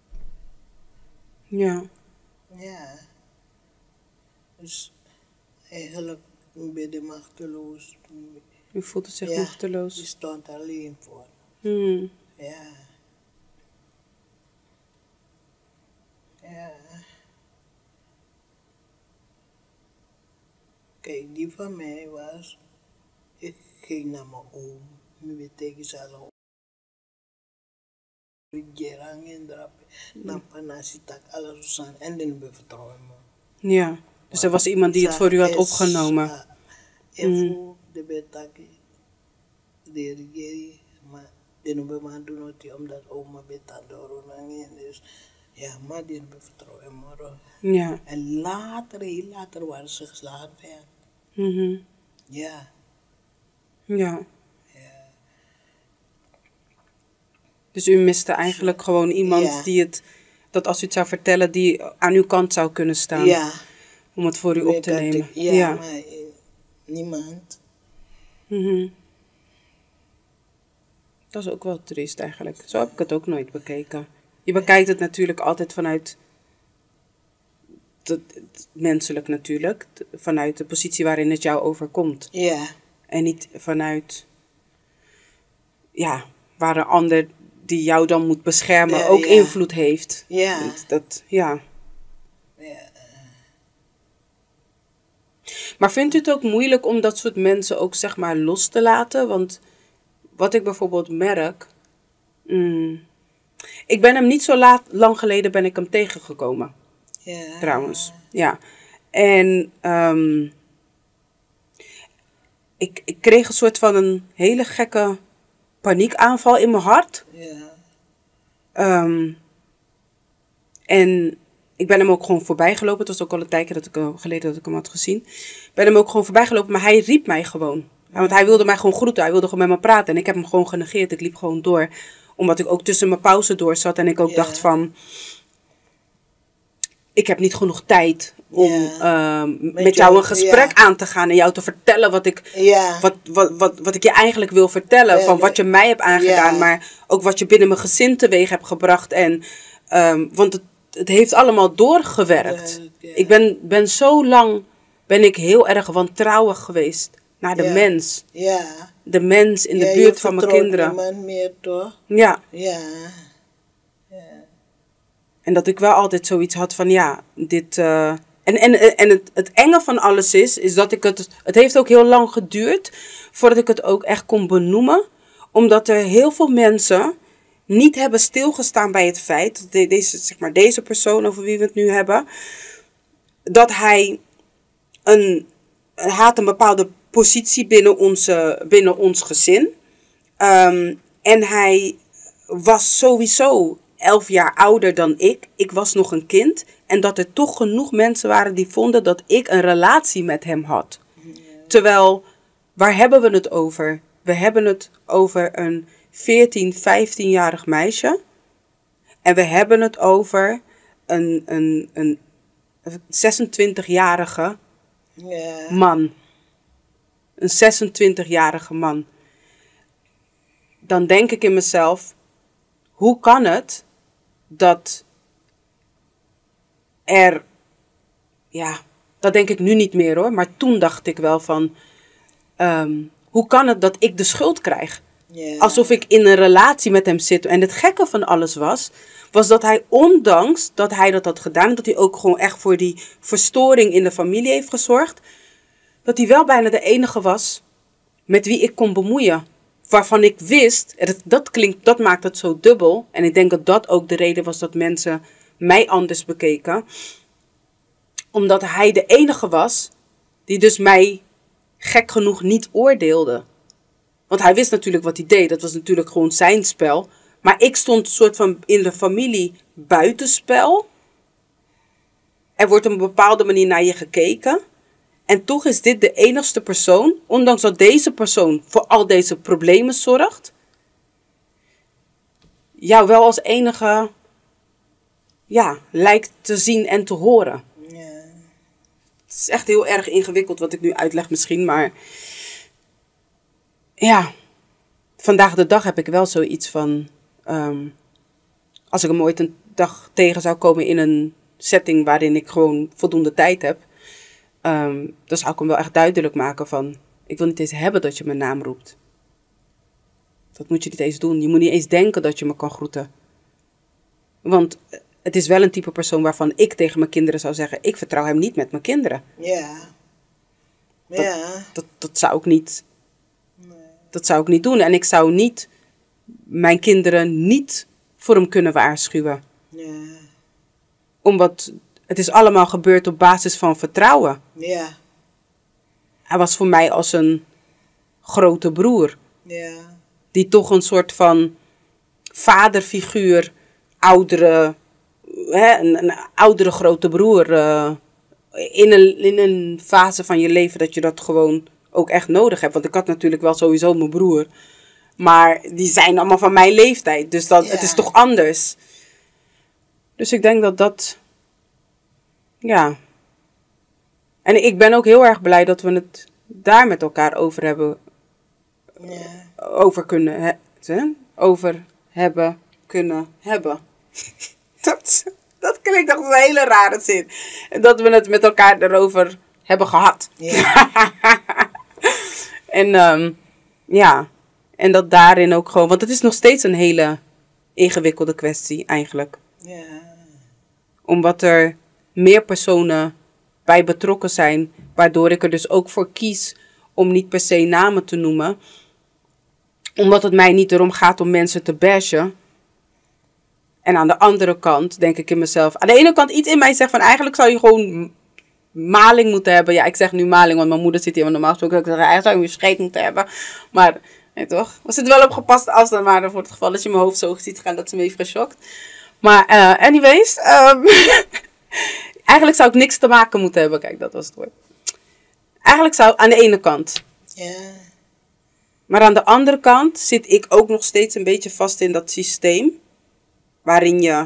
Ja. ja. Dus eigenlijk ben je machteloos. U voelde zich Ja, machteloos. je stond alleen voor. Mhm. Ja. Ja. Kijk, die van mij was, ik ging naar mijn oom, mijn betekent ze al gerang en drapen, naar panasitak, alles aan en dan vertrouwen me. Ja. Dus er was iemand die het voor u had opgenomen. En de betaki, de regering, maar die hebben maar doen het omdat oma betadoro nangin dus. Ja, maar die hebben vertrouwen maar. Ja. En later, heel later waren ze geslagen weg. Mhm. Ja. Ja. Dus u miste eigenlijk gewoon iemand Ja. die het, dat als u het zou vertellen, die aan uw kant zou kunnen staan. Ja. Om het voor u op te Ik had- nemen. Ja, maar niemand. Mhm. Dat is ook wel triest eigenlijk. Zo heb ik het ook nooit bekeken. Je bekijkt het natuurlijk altijd vanuit het menselijk natuurlijk. Vanuit de positie waarin het jou overkomt. Ja. En niet vanuit, ja, waar een ander die jou dan moet beschermen Ja, ook ja. invloed heeft. Ja. Ja. Ja. Maar vindt u het ook moeilijk om dat soort mensen ook zeg maar los te laten? Want wat ik bijvoorbeeld merk... ik ben hem niet zo lang geleden ben ik hem tegengekomen. Ja. Trouwens. Ja. En ik kreeg een soort van een hele gekke paniekaanval in mijn hart. Ja. En ik ben hem ook gewoon voorbij gelopen. Het was ook al een tijdje geleden dat ik hem had gezien. Ik ben hem ook gewoon voorbij gelopen, maar hij riep mij gewoon. Ja, want hij wilde mij gewoon groeten. Hij wilde gewoon met me praten. En ik heb hem gewoon genegeerd. Ik liep gewoon door. Omdat ik ook tussen mijn pauze door zat. En ik ook Ja. dacht van... Ik heb niet genoeg tijd om met jou een gesprek aan te gaan. En jou te vertellen wat ik, Ja. wat ik je eigenlijk wil vertellen. Ja, Van wat je mij hebt aangedaan. ja. Maar ook wat je binnen mijn gezin teweeg hebt gebracht. En, want het heeft allemaal doorgewerkt. Ja. Ik ben zo lang heel erg wantrouwig geweest naar de Ja. mens. Ja. De mens in de Ja, buurt je van mijn vertrouwt kinderen. niemand meer, toch? Ja. Ja. En dat ik wel altijd zoiets had van ja, dit... En het enge van alles is dat ik het heeft ook heel lang geduurd voordat ik het ook echt kon benoemen. Omdat er heel veel mensen niet hebben stilgestaan bij het feit, deze persoon over wie we het nu hebben, dat hij hij had een bepaalde positie binnen ons gezin. En hij was sowieso 11 jaar ouder dan ik. Ik was nog een kind. En dat er toch genoeg mensen waren die vonden dat ik een relatie met hem had. Terwijl, waar hebben we het over? We hebben het over een 14, 15-jarig meisje. En we hebben het over een 26-jarige man. Een 26-jarige man. Dan denk ik in mezelf, hoe kan het dat dat denk ik nu niet meer hoor, maar toen dacht ik wel van, hoe kan het dat ik de schuld krijg? Yeah. Alsof ik in een relatie met hem zit. En het gekke van alles was dat hij, ondanks dat hij dat had gedaan, dat hij ook gewoon echt voor die verstoring in de familie heeft gezorgd, dat hij wel bijna de enige was met wie ik kon bemoeien. Waarvan ik wist, dat maakt het zo dubbel. En ik denk dat dat ook de reden was dat mensen mij anders bekeken. Omdat hij de enige was die dus mij gek genoeg niet oordeelde. Want hij wist natuurlijk wat hij deed. Dat was natuurlijk gewoon zijn spel. Maar ik stond soort van in de familie buitenspel. Er wordt op een bepaalde manier naar je gekeken. En toch is dit de enigste persoon, ondanks dat deze persoon voor al deze problemen zorgt, jou wel als enige lijkt te zien en te horen. Ja. Het is echt heel erg ingewikkeld wat ik nu uitleg misschien, maar ja, vandaag de dag heb ik wel zoiets van, als ik hem ooit een dag tegen zou komen in een setting waarin ik gewoon voldoende tijd heb, dan zou ik hem wel echt duidelijk maken van, ik wil niet eens hebben dat je mijn naam roept. Dat moet je niet eens doen. Je moet niet eens denken dat je me kan groeten. Want het is wel een type persoon waarvan ik tegen mijn kinderen zou zeggen, ik vertrouw hem niet met mijn kinderen. Ja. Ja. Dat zou ik niet. Nee. Dat zou ik niet doen. En ik zou niet mijn kinderen niet voor hem kunnen waarschuwen. Ja. Omdat het is allemaal gebeurd op basis van vertrouwen. Ja. Hij was voor mij als een grote broer. Ja. Die toch een soort van vaderfiguur, een oudere grote broer. In een fase van je leven dat je dat gewoon ook echt nodig hebt. Want ik had natuurlijk wel sowieso mijn broer. Maar die zijn allemaal van mijn leeftijd. Dus het is toch anders. Dus ik denk dat. Ja. En ik ben ook heel erg blij dat we het daar met elkaar over hebben. Ja. Over hebben kunnen hebben. Dat klinkt toch een hele rare zin. Dat we het met elkaar erover hebben gehad. Ja. En en dat daarin ook gewoon, want het is nog steeds een hele ingewikkelde kwestie eigenlijk. Ja. Omdat er meer personen bij betrokken zijn, waardoor ik er dus ook voor kies om niet per se namen te noemen. Omdat het mij niet erom gaat om mensen te bashen. En aan de andere kant denk ik in mezelf, aan de ene kant iets in mij zegt van eigenlijk zou je gewoon maling moeten hebben. Ja, ik zeg nu maling, want mijn moeder zit hier, want normaal gesproken ik zeggen, eigenlijk zou je scheet moeten hebben. Maar, nee toch? We zitten wel op gepaste afstand, maar voor het geval dat je mijn hoofd zo ziet gaan, dat ze me heeft geschokt. Maar anyways, eigenlijk zou ik niks te maken moeten hebben. Kijk, dat was het woord. Eigenlijk zou aan de ene kant. Ja. Maar aan de andere kant zit ik ook nog steeds een beetje vast in dat systeem. Waarin je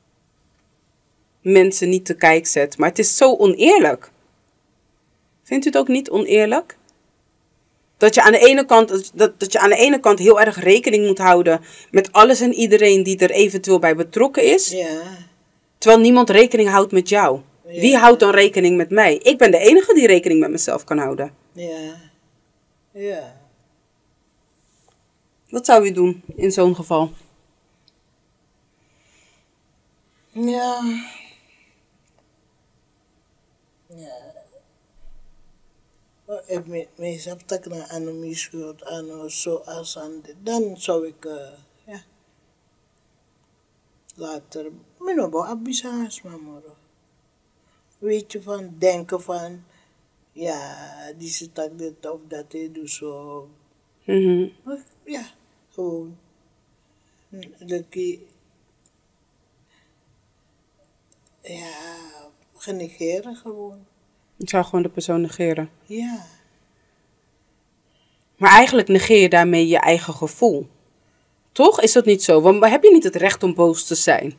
mensen niet te kijk zet. Maar het is zo oneerlijk. Vindt u het ook niet oneerlijk? Dat je aan de ene kant heel erg rekening moet houden met alles en iedereen die er eventueel bij betrokken is. Ja. Terwijl niemand rekening houdt met jou. Ja. Wie houdt dan rekening met mij? Ik ben de enige die rekening met mezelf kan houden. Ja. Ja. Wat zou u doen in zo'n geval? Ja. Ja. Meestal tak na ano mismo ano so asande. Dan zou ik later minobo abisas mamoro. Weet je van denken van Ja, die zit ook dit of dat, hij doet zo. Mhm. Maar ja, gewoon. Lucky, ja, genegeren gewoon. Ik zou gewoon de persoon negeren. Ja. Maar eigenlijk negeer je daarmee je eigen gevoel. Toch? Is dat niet zo? Want heb je niet het recht om boos te zijn?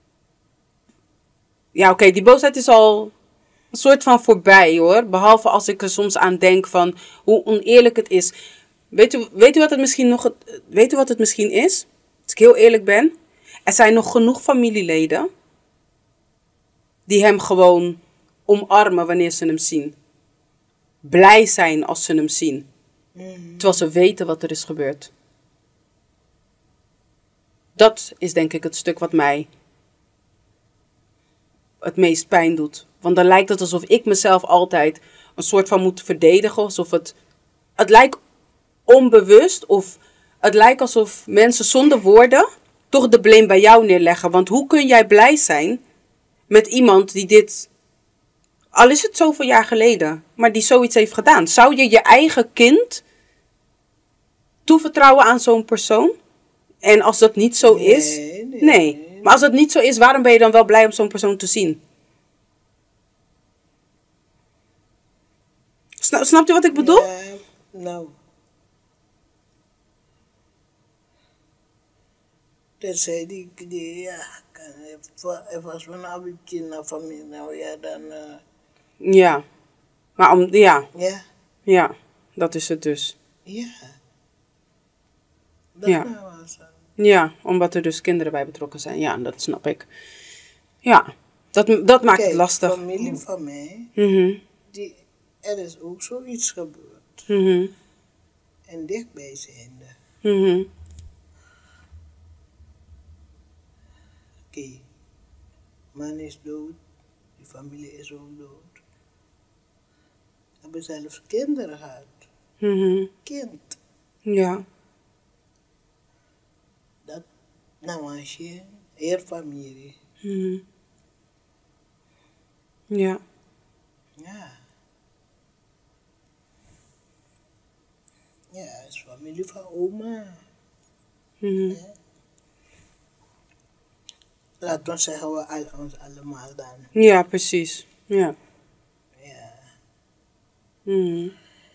Ja, oké, die boosheid is al een soort van voorbij, hoor. Behalve als ik er soms aan denk van hoe oneerlijk het is. Weet u wat het misschien weet u wat het misschien is? Als ik heel eerlijk ben. Er zijn nog genoeg familieleden die hem gewoon omarmen wanneer ze hem zien. Blij zijn als ze hem zien. Terwijl ze weten wat er is gebeurd. Dat is denk ik het stuk wat mij het meest pijn doet. Want dan lijkt het alsof ik mezelf altijd een soort van moet verdedigen. Alsof het lijkt onbewust of het lijkt alsof mensen zonder woorden toch de blame bij jou neerleggen. Want hoe kun jij blij zijn met iemand die dit, al is het zoveel jaar geleden, maar die zoiets heeft gedaan? Zou je je eigen kind toevertrouwen aan zo'n persoon? En als dat niet zo is, nee. Maar als dat niet zo is, waarom ben je dan wel blij om zo'n persoon te zien? Snapt u wat ik bedoel? Ja, nou. Tenzij die ja, was van een beetje naar familie, nou ja, dan, Ja. Maar ja, ja, dat is het dus. ja. Dat Ja. nou wel zo. Ja, omdat er dus kinderen bij betrokken zijn. Ja, dat snap ik. Ja, dat maakt het Kijk, lastig. familie van mij, Mhm, er is ook zoiets gebeurd. mhm, En dichtbij zijnde. mhm. Oké, man is dood, die familie is ook dood. Hebben zelfs kinderen gehad. Mhm. Kind, Ja. dat nou was je, heel familie. Mhm. Ja. Ja. Ja, het is familie van oma. Mhm. Laten we zeggen, we ons allemaal dan. Ja, precies. Ja. Ja. Mhm.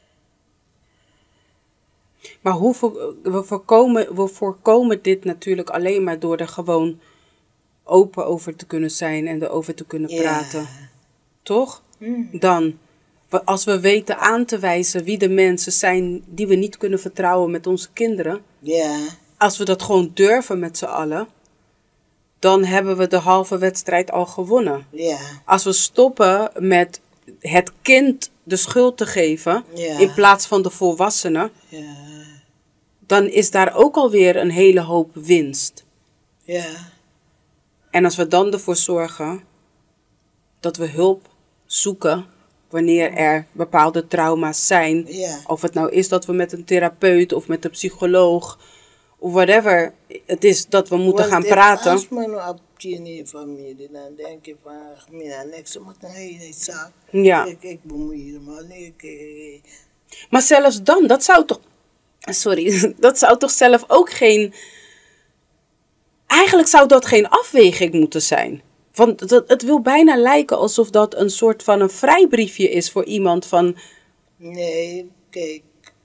Maar we voorkomen dit natuurlijk alleen maar door er gewoon open over te kunnen zijn en erover te kunnen praten. Toch? Dan, als we weten aan te wijzen wie de mensen zijn die we niet kunnen vertrouwen met onze kinderen. Ja. Als we dat gewoon durven met z'n allen, dan hebben we de halve wedstrijd al gewonnen. Ja. Als we stoppen met het kind de schuld te geven, Ja. in plaats van de volwassenen, Ja. dan is daar ook alweer een hele hoop winst. Ja. En als we dan ervoor zorgen dat we hulp zoeken wanneer er bepaalde trauma's zijn. Ja. Of het nou is dat we met een therapeut of met een psycholoog of whatever het is dat we moeten gaan praten. Als men nou op je familie, dan denk je van, ach, mina, niks, maar dan heb je niet zaak. Ja. Ik bemoei me, nee, Maar zelfs dan, dat zou toch... Sorry, dat zou toch zelf ook geen... Eigenlijk zou dat geen afweging moeten zijn. Want het wil bijna lijken alsof dat een soort van een vrijbriefje is voor iemand van... Nee, kijk.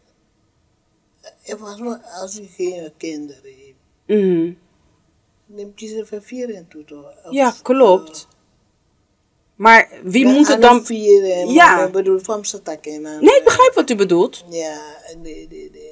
Als je geen kinderen hebt, Mhm. neemt je ze van 4 in toe, toch? Ja, klopt. Maar wie moet het dan... 4, Ja. ik bedoel, van ze takken. Nee, ik begrijp wat u bedoelt. Ja, nee.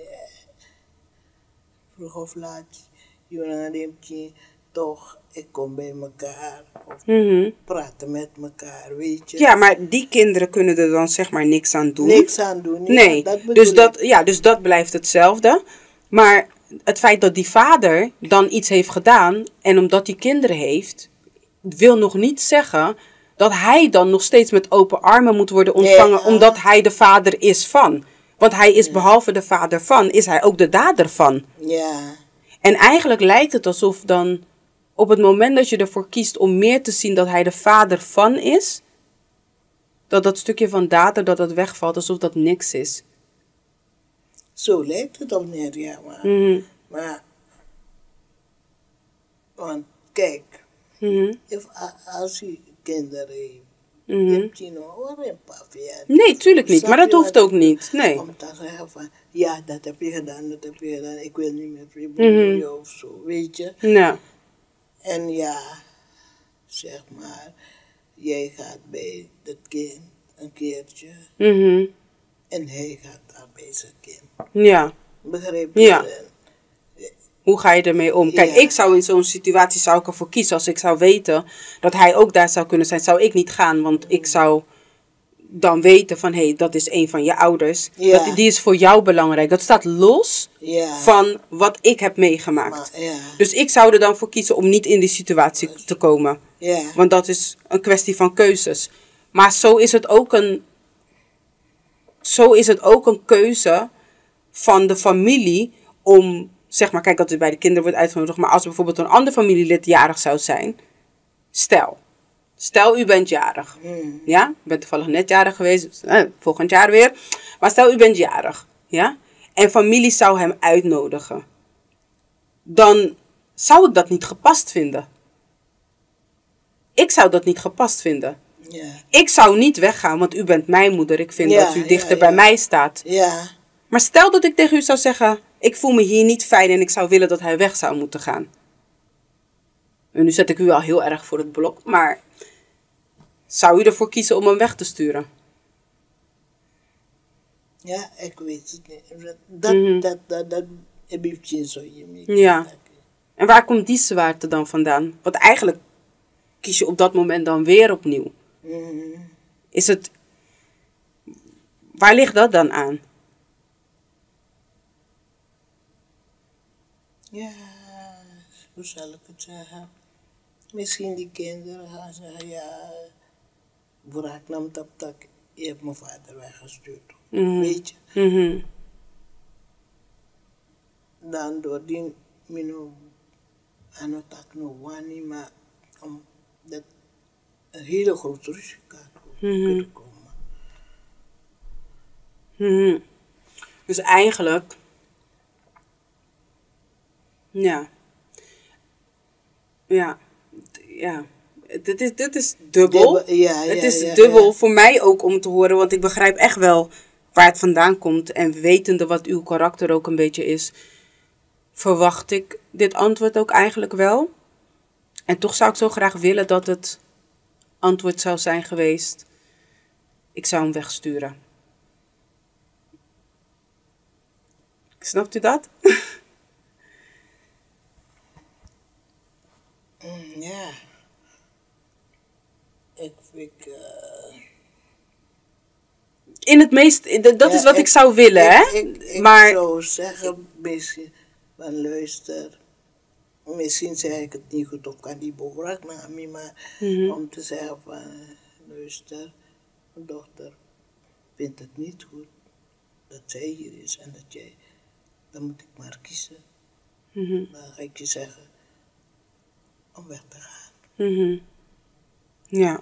Vroeg of laat, jongen neemt je toch, ik kom bij elkaar. Of Mhm. praten met elkaar, weet je. Ja, maar die kinderen kunnen er dan zeg maar niks aan doen. Niks aan doen. Ja, Nee, dat bedoel ik. dus dat blijft hetzelfde. Maar het feit dat die vader dan iets heeft gedaan en omdat hij kinderen heeft, wil nog niet zeggen dat hij dan nog steeds met open armen moet worden ontvangen, Ja. omdat hij de vader is van. Want hij is behalve de vader van, is hij ook de dader van. Ja, En eigenlijk lijkt het alsof dan op het moment dat je ervoor kiest om meer te zien dat hij de vader van is, dat stukje van dader, dat wegvalt alsof dat niks is. Zo lijkt het op neer, ja. Maar want kijk, als je kinderen heeft, je hebt je nog wel een paar jaar. Nee, tuurlijk niet. Maar dat hoeft ook niet. Nee. Om te zeggen van, ja, dat heb je gedaan, ik wil niet meer vrienden of zo, weet je. Ja. En ja, zeg maar, jij gaat bij dat kind een keertje en hij gaat daar bij zijn kind. Ja. Begrijp je? Ja. Hoe ga je ermee om? Kijk, ik zou in zo'n situatie zou ik ervoor kiezen. Als ik zou weten dat hij ook daar zou kunnen zijn, zou ik niet gaan. Want ik zou dan weten van, hé, dat is een van je ouders. Ja. Die is voor jou belangrijk. Dat staat los van wat ik heb meegemaakt. Maar, Dus ik zou er dan voor kiezen om niet in die situatie te komen. Ja. Want dat is een kwestie van keuzes. Maar zo is het ook een keuze van de familie om, zeg maar, kijk, dat het bij de kinderen wordt uitgenodigd, maar als bijvoorbeeld een ander familielid jarig zou zijn, stel u bent jarig, ja, u bent toevallig net jarig geweest, dus, volgend jaar weer, maar stel u bent jarig, ja, en familie zou hem uitnodigen, dan zou ik dat niet gepast vinden. Ik zou dat niet gepast vinden. Ja. Ik zou niet weggaan, want u bent mijn moeder. Ik vind dat u dichter bij mij staat. Ja. Maar stel dat ik tegen u zou zeggen, ik voel me hier niet fijn en ik zou willen dat hij weg zou moeten gaan. En nu zet ik u al heel erg voor het blok, maar zou u ervoor kiezen om hem weg te sturen? Ja, ik weet het niet. Dat heb ik geen zo mee. Ja. En waar komt die zwaarte dan vandaan? Want eigenlijk kies je op dat moment dan weer opnieuw. Is het... Waar ligt dat dan aan? Ja, hoe zal ik het zeggen? Misschien die kinderen gaan zeggen, ja, Burak nam dat je hebt mijn vader weggestuurd. Weet je? Dan door die mino aan het tak no wani, maar om dat een hele grote risico kunnen komen. Dus eigenlijk... Ja. Dit is dubbel. Het is dubbel voor mij ook om te horen, want ik begrijp echt wel waar het vandaan komt. En wetende wat uw karakter ook een beetje is, verwacht ik dit antwoord ook eigenlijk wel. En toch zou ik zo graag willen dat het antwoord zou zijn geweest, ik zou hem wegsturen. Snapt u dat? Ja. In het meest, dat is wat ik zou willen, hè? Maar ik zou zeggen, misschien, van luister, misschien zeg ik het niet goed, of kan die Burak naar mij, maar om te zeggen van, luister, mijn dochter vindt het niet goed dat zij hier is en dat jij, dan moet ik maar kiezen. Dan ga ik je zeggen om weg te gaan. Ja.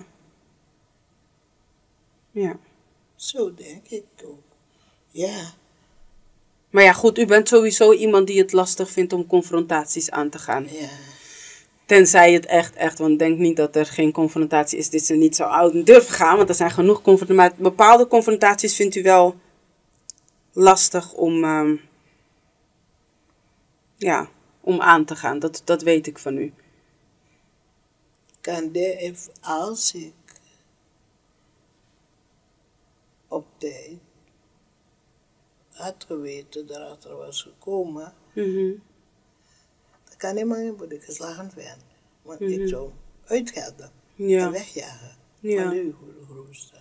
Ja. Zo denk ik ook. Ja. Maar ja, goed, u bent sowieso iemand die het lastig vindt om confrontaties aan te gaan. Ja. Tenzij het echt, want denk niet dat er geen confrontatie is, dit ze niet zo oud durven gaan, want er zijn genoeg confrontaties. Bepaalde confrontaties vindt u wel lastig om aan te gaan. Dat weet ik van u. Kan de als ik op tijd had geweten dat erachter was gekomen, dan kan helemaal niet worden geslagen werden. Want ik zou uitgelden en wegjagen van de grootste.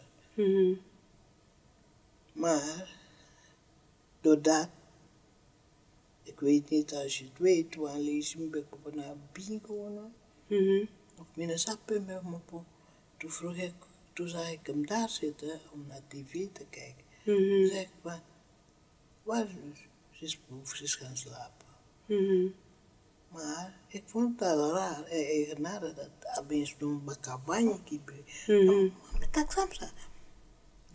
Maar doordat, ik weet niet als je het weet, want lees je me op een bingo of mijn sappen met me. Toen zag ik hem daar zitten om naar tv te kijken. Toen zei ik van, waar is ze? Ze is boven, ze is gaan slapen. Maar ik vond het al raar en eigenaardig dat abends doen bakabanje kippen. Kijk Samsa.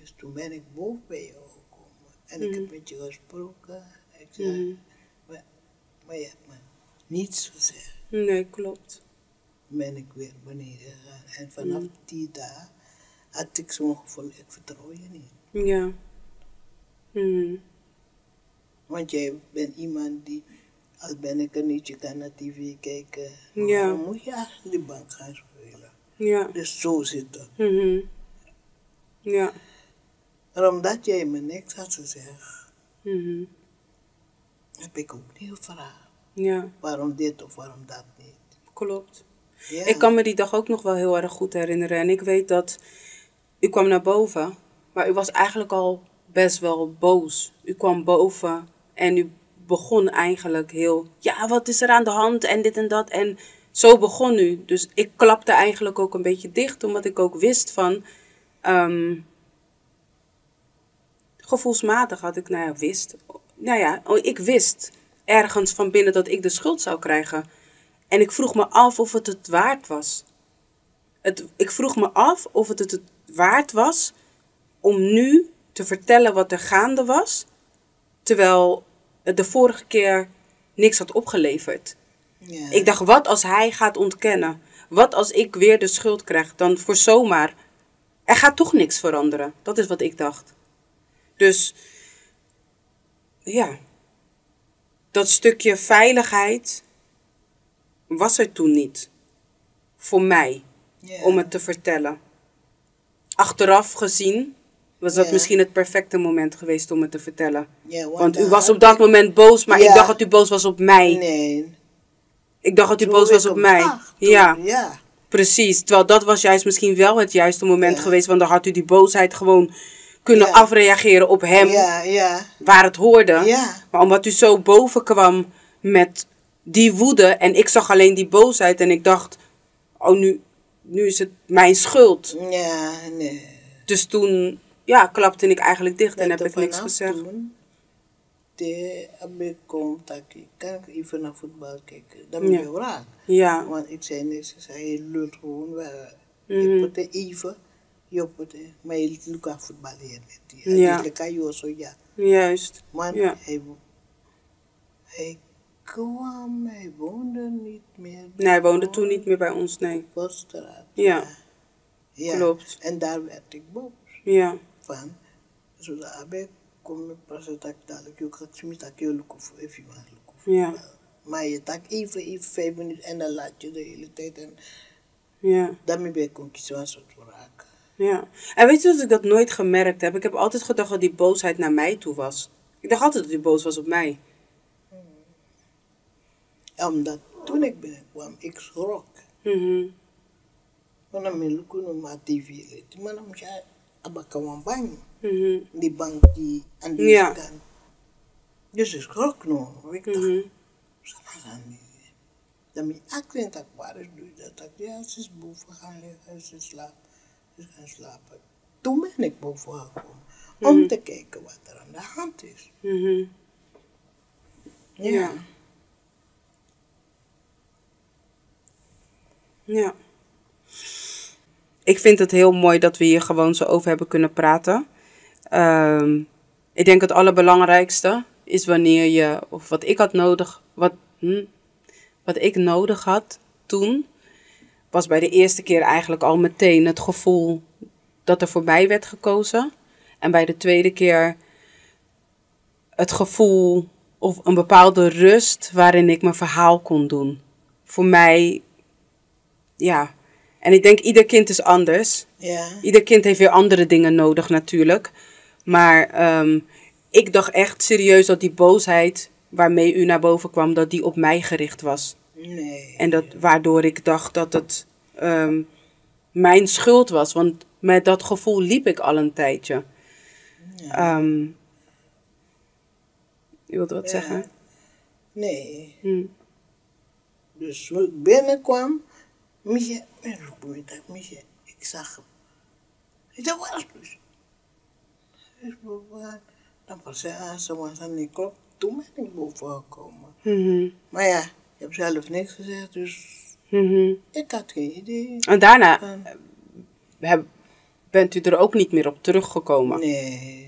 Dus toen ben ik boven bij jou gekomen. En ik heb met je gesproken. Ik zei, maar je hebt me niets gezegd. Nee, klopt. Toen ben ik weer beneden gegaan. En vanaf die dag had ik zo'n gevoel, ik vertrouw je niet. Ja. Want jij bent iemand die, als ben ik er niet, je kan naar tv kijken. Ja. Dan moet je achter die bank gaan spelen. Ja. Dus zo zit het. Ja. En omdat jij me niks had gezegd, heb ik ook niet gevraagd. Ja. Waarom dit of waarom dat niet. Klopt. Ja. Ik kan me die dag ook nog wel heel erg goed herinneren. En ik weet dat u kwam naar boven, maar u was eigenlijk al best wel boos. U kwam boven en u begon eigenlijk heel, ja, wat is er aan de hand en dit en dat. En zo begon u. Dus ik klapte eigenlijk ook een beetje dicht, omdat ik ook wist van, gevoelsmatig had ik, ik wist ergens van binnen dat ik de schuld zou krijgen. En ik vroeg me af of het waard was. Ik vroeg me af of het waard was om nu te vertellen wat er gaande was, terwijl het de vorige keer niks had opgeleverd. Ja. Ik dacht, wat als hij gaat ontkennen? Wat als ik weer de schuld krijg? Dan voor zomaar. Er gaat toch niks veranderen. Dat is wat ik dacht. Dus, ja. Dat stukje veiligheid was er toen niet. Voor mij. Ja. Om het te vertellen. Achteraf gezien was dat misschien het perfecte moment geweest om het te vertellen. Ja, Want u was op dat moment boos, maar ik dacht dat u boos was op mij. Nee. Ik dacht dat u boos was op mij. Ja. Precies. Terwijl dat was juist misschien wel het juiste moment geweest. Want dan had u die boosheid gewoon kunnen afreageren op hem. Waar het hoorde. Ja. Maar omdat u zo boven kwam met die woede. En ik zag alleen die boosheid. En ik dacht, oh nu is het mijn schuld. Ja, nee. Dus toen klapte ik eigenlijk dicht en heb ik niks gezegd. Heb ik contact. Kan ik even naar voetbal kijken? Dat ben je raak. Ja. Want ik zei niks. Ik zei, je lult gewoon. Je moet even. Je moet maar je lukt aan voetbal hier. Ja. Je kan je zo ja. Juist. Maar hij kwam, hij woonde niet meer. Nee, hij woonde toen niet meer bij ons, nee. Poststraat. Ja. Klopt. En daar werd ik boos. Ja. Van, zodat ik kom met praten dadelijk, je gaat smit dat je lukt of even maar lukt. Ja. Maar je tak even 5 minuten en dan laat je de hele tijd en Ja. daarmee ben ik ook iets van soort raken. Ja. En weet je dat ik dat nooit gemerkt heb? Ik heb altijd gedacht dat die boosheid naar mij toe was. Ik dacht altijd dat hij boos was op mij. Omdat toen ik binnenkwam, ik schrok. Want dan ben ik nog maar tv. Maar dan moet je abakawan bang. Die bank die aan deze kant. Dus ik schrok nog. Ik dacht, dan ben ik actent dat waar is doe je dat. Ja, ze is boven gaan liggen, ze gaan slapen. Toen ben ik boven gekomen. Om te kijken wat er aan de hand is. Ja. Ja. Ik vind het heel mooi dat we hier gewoon zo over hebben kunnen praten. Ik denk het allerbelangrijkste is wanneer je, of wat ik had nodig, wat ik nodig had toen, was bij de eerste keer eigenlijk al meteen het gevoel dat er voor mij werd gekozen. En bij de tweede keer het gevoel of een bepaalde rust waarin ik mijn verhaal kon doen. Voor mij, ja. En ik denk ieder kind is anders. Ja. Ieder kind heeft weer andere dingen nodig natuurlijk. Maar ik dacht echt serieus dat die boosheid waarmee u naar boven kwam, dat die op mij gericht was. Nee. En waardoor ik dacht dat het mijn schuld was. Want met dat gevoel liep ik al een tijdje. Ja. Je wilt wat zeggen? Nee. Dus toen ik binnenkwam, ik zag hem. Ik dacht, waar is dus? Dan pas ze was aan die klok. Toen ben ik boven gekomen. Maar ja, je hebt zelf niks gezegd, dus ik had geen idee. En daarna bent u er ook niet meer op teruggekomen. Nee.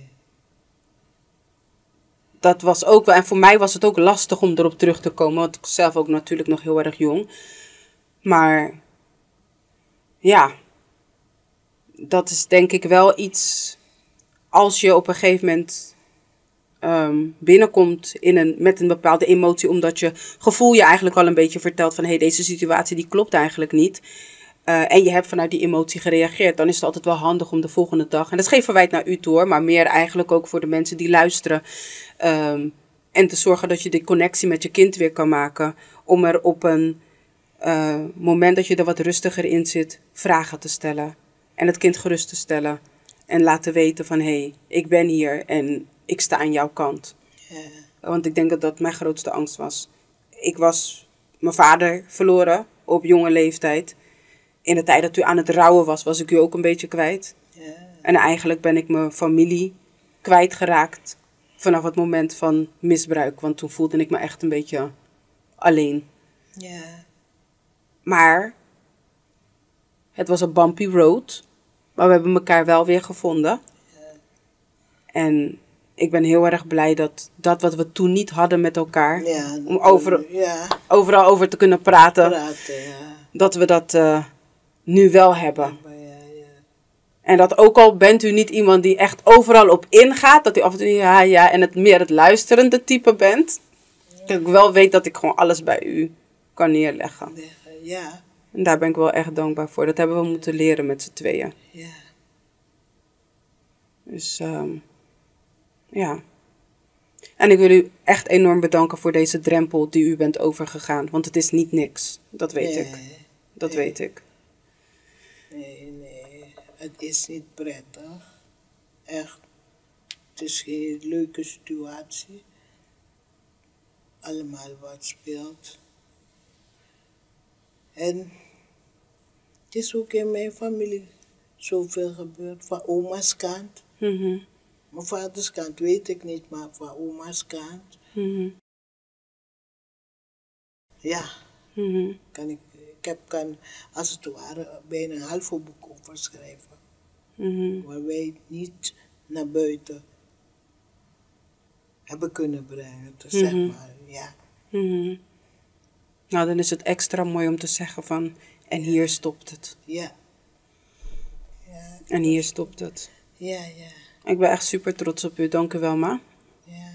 Dat was ook wel, en voor mij was het ook lastig om erop terug te komen, want ik was zelf ook natuurlijk nog heel erg jong. Maar ja, dat is denk ik wel iets, als je op een gegeven moment binnenkomt met een bepaalde emotie, omdat je gevoel je eigenlijk al een beetje vertelt van hey, deze situatie die klopt eigenlijk niet. En je hebt vanuit die emotie gereageerd, dan is het altijd wel handig om de volgende dag, en dat is geen verwijt naar u toe hoor, maar meer eigenlijk ook voor de mensen die luisteren, en te zorgen dat je die connectie met je kind weer kan maken, om er op een moment dat je er wat rustiger in zit, vragen te stellen. En het kind gerust te stellen. En laten weten van hey, ik ben hier en ik sta aan jouw kant. Ja. Want ik denk dat dat mijn grootste angst was. Ik was mijn vader verloren op jonge leeftijd. In de tijd dat u aan het rouwen was ik u ook een beetje kwijt. Ja. En eigenlijk ben ik mijn familie kwijtgeraakt vanaf het moment van misbruik. Want toen voelde ik me echt een beetje alleen. Ja. Maar het was een bumpy road. Maar we hebben elkaar wel weer gevonden. Ja. En ik ben heel erg blij dat wat we toen niet hadden met elkaar, Ja, om ja. overal over te kunnen praten, Ja. dat we dat nu wel hebben. Ja, ja. En dat ook al bent u niet iemand die echt overal op ingaat, dat u af en toe ja en het meer het luisterende type bent. Dat ik wel weet dat ik gewoon alles bij u kan neerleggen. Ja. En daar ben ik wel echt dankbaar voor. Dat hebben we moeten leren met z'n tweeën. Ja. Dus ja. En ik wil u echt enorm bedanken voor deze drempel die u bent overgegaan. Want het is niet niks. Dat weet ik. Dat weet ik. Nee. Het is niet prettig. Echt. Het is geen leuke situatie. Allemaal wat speelt. En het is ook in mijn familie zoveel gebeurd. Van oma's kant. Mhm. Mijn vaders kant weet ik niet, maar van oma's kant. Mhm. Ja, Mhm. kan als het ware bijna een halve boek over schrijven. Mhm. Waar wij niet naar buiten hebben kunnen brengen. Dus zeg maar, ja. Mhm. Nou, dan is het extra mooi om te zeggen van, en hier stopt het. Ja. Ja. En hier stopt het. Ja. Ik ben echt super trots op u. Dank u wel, ma. Ja.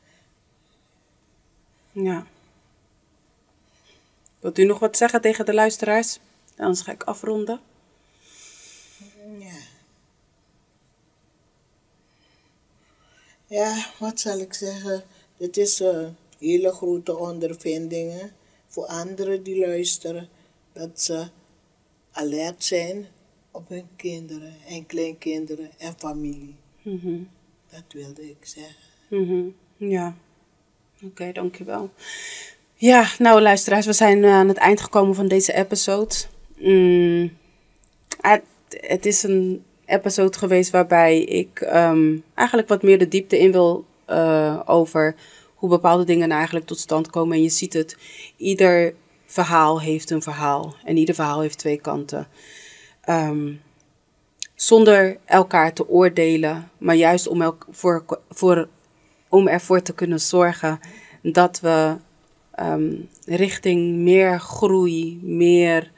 Ja. Wilt u nog wat zeggen tegen de luisteraars? Anders ga ik afronden. Ja. Ja, wat zal ik zeggen? Dit is een hele grote ondervindingen voor anderen die luisteren. Dat ze alert zijn op hun kinderen en kleinkinderen en familie. Mhm. Dat wilde ik zeggen. Mhm. Ja. Oké, dankjewel. Ja, nou luisteraars, we zijn aan het eind gekomen van deze episode. Het is een episode geweest waarbij ik eigenlijk wat meer de diepte in wil over hoe bepaalde dingen nou eigenlijk tot stand komen. En je ziet het, ieder verhaal heeft een verhaal en ieder verhaal heeft twee kanten. Zonder elkaar te oordelen, maar juist om ervoor te kunnen zorgen dat we richting meer groei, meer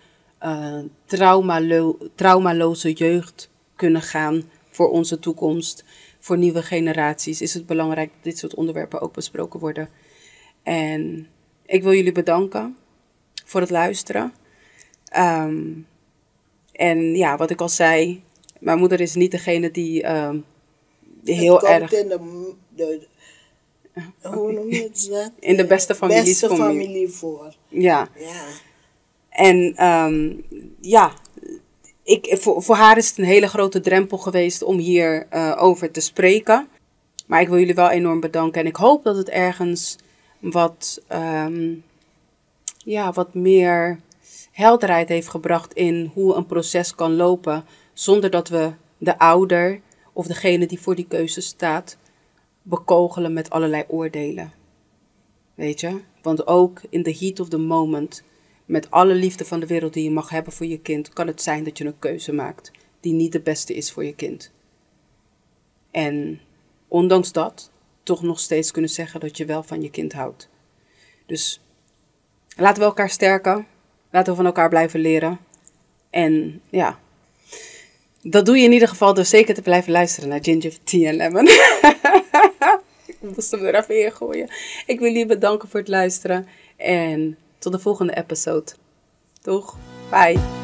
traumaloze jeugd kunnen gaan voor onze toekomst, voor nieuwe generaties, is het belangrijk dat dit soort onderwerpen ook besproken worden. En ik wil jullie bedanken voor het luisteren. En ja, wat ik al zei, mijn moeder is niet degene die heel erg... Hoe noem je het dat? In de beste families beste familie voor. Ja. Ja. En ja, voor haar is het een hele grote drempel geweest om hier over te spreken. Maar ik wil jullie wel enorm bedanken. En ik hoop dat het ergens wat meer helderheid heeft gebracht in hoe een proces kan lopen, zonder dat we de ouder of degene die voor die keuze staat bekogelen met allerlei oordelen. Weet je? Want ook in the heat of the moment, met alle liefde van de wereld die je mag hebben voor je kind, kan het zijn dat je een keuze maakt die niet de beste is voor je kind. En ondanks dat, toch nog steeds kunnen zeggen dat je wel van je kind houdt. Dus laten we elkaar sterken. Laten we van elkaar blijven leren. En ja, dat doe je in ieder geval door zeker te blijven luisteren naar Ginger Tea en Lemon. Ik moest hem er even in gooien. Ik wil jullie bedanken voor het luisteren. En tot de volgende episode. Doeg. Bye.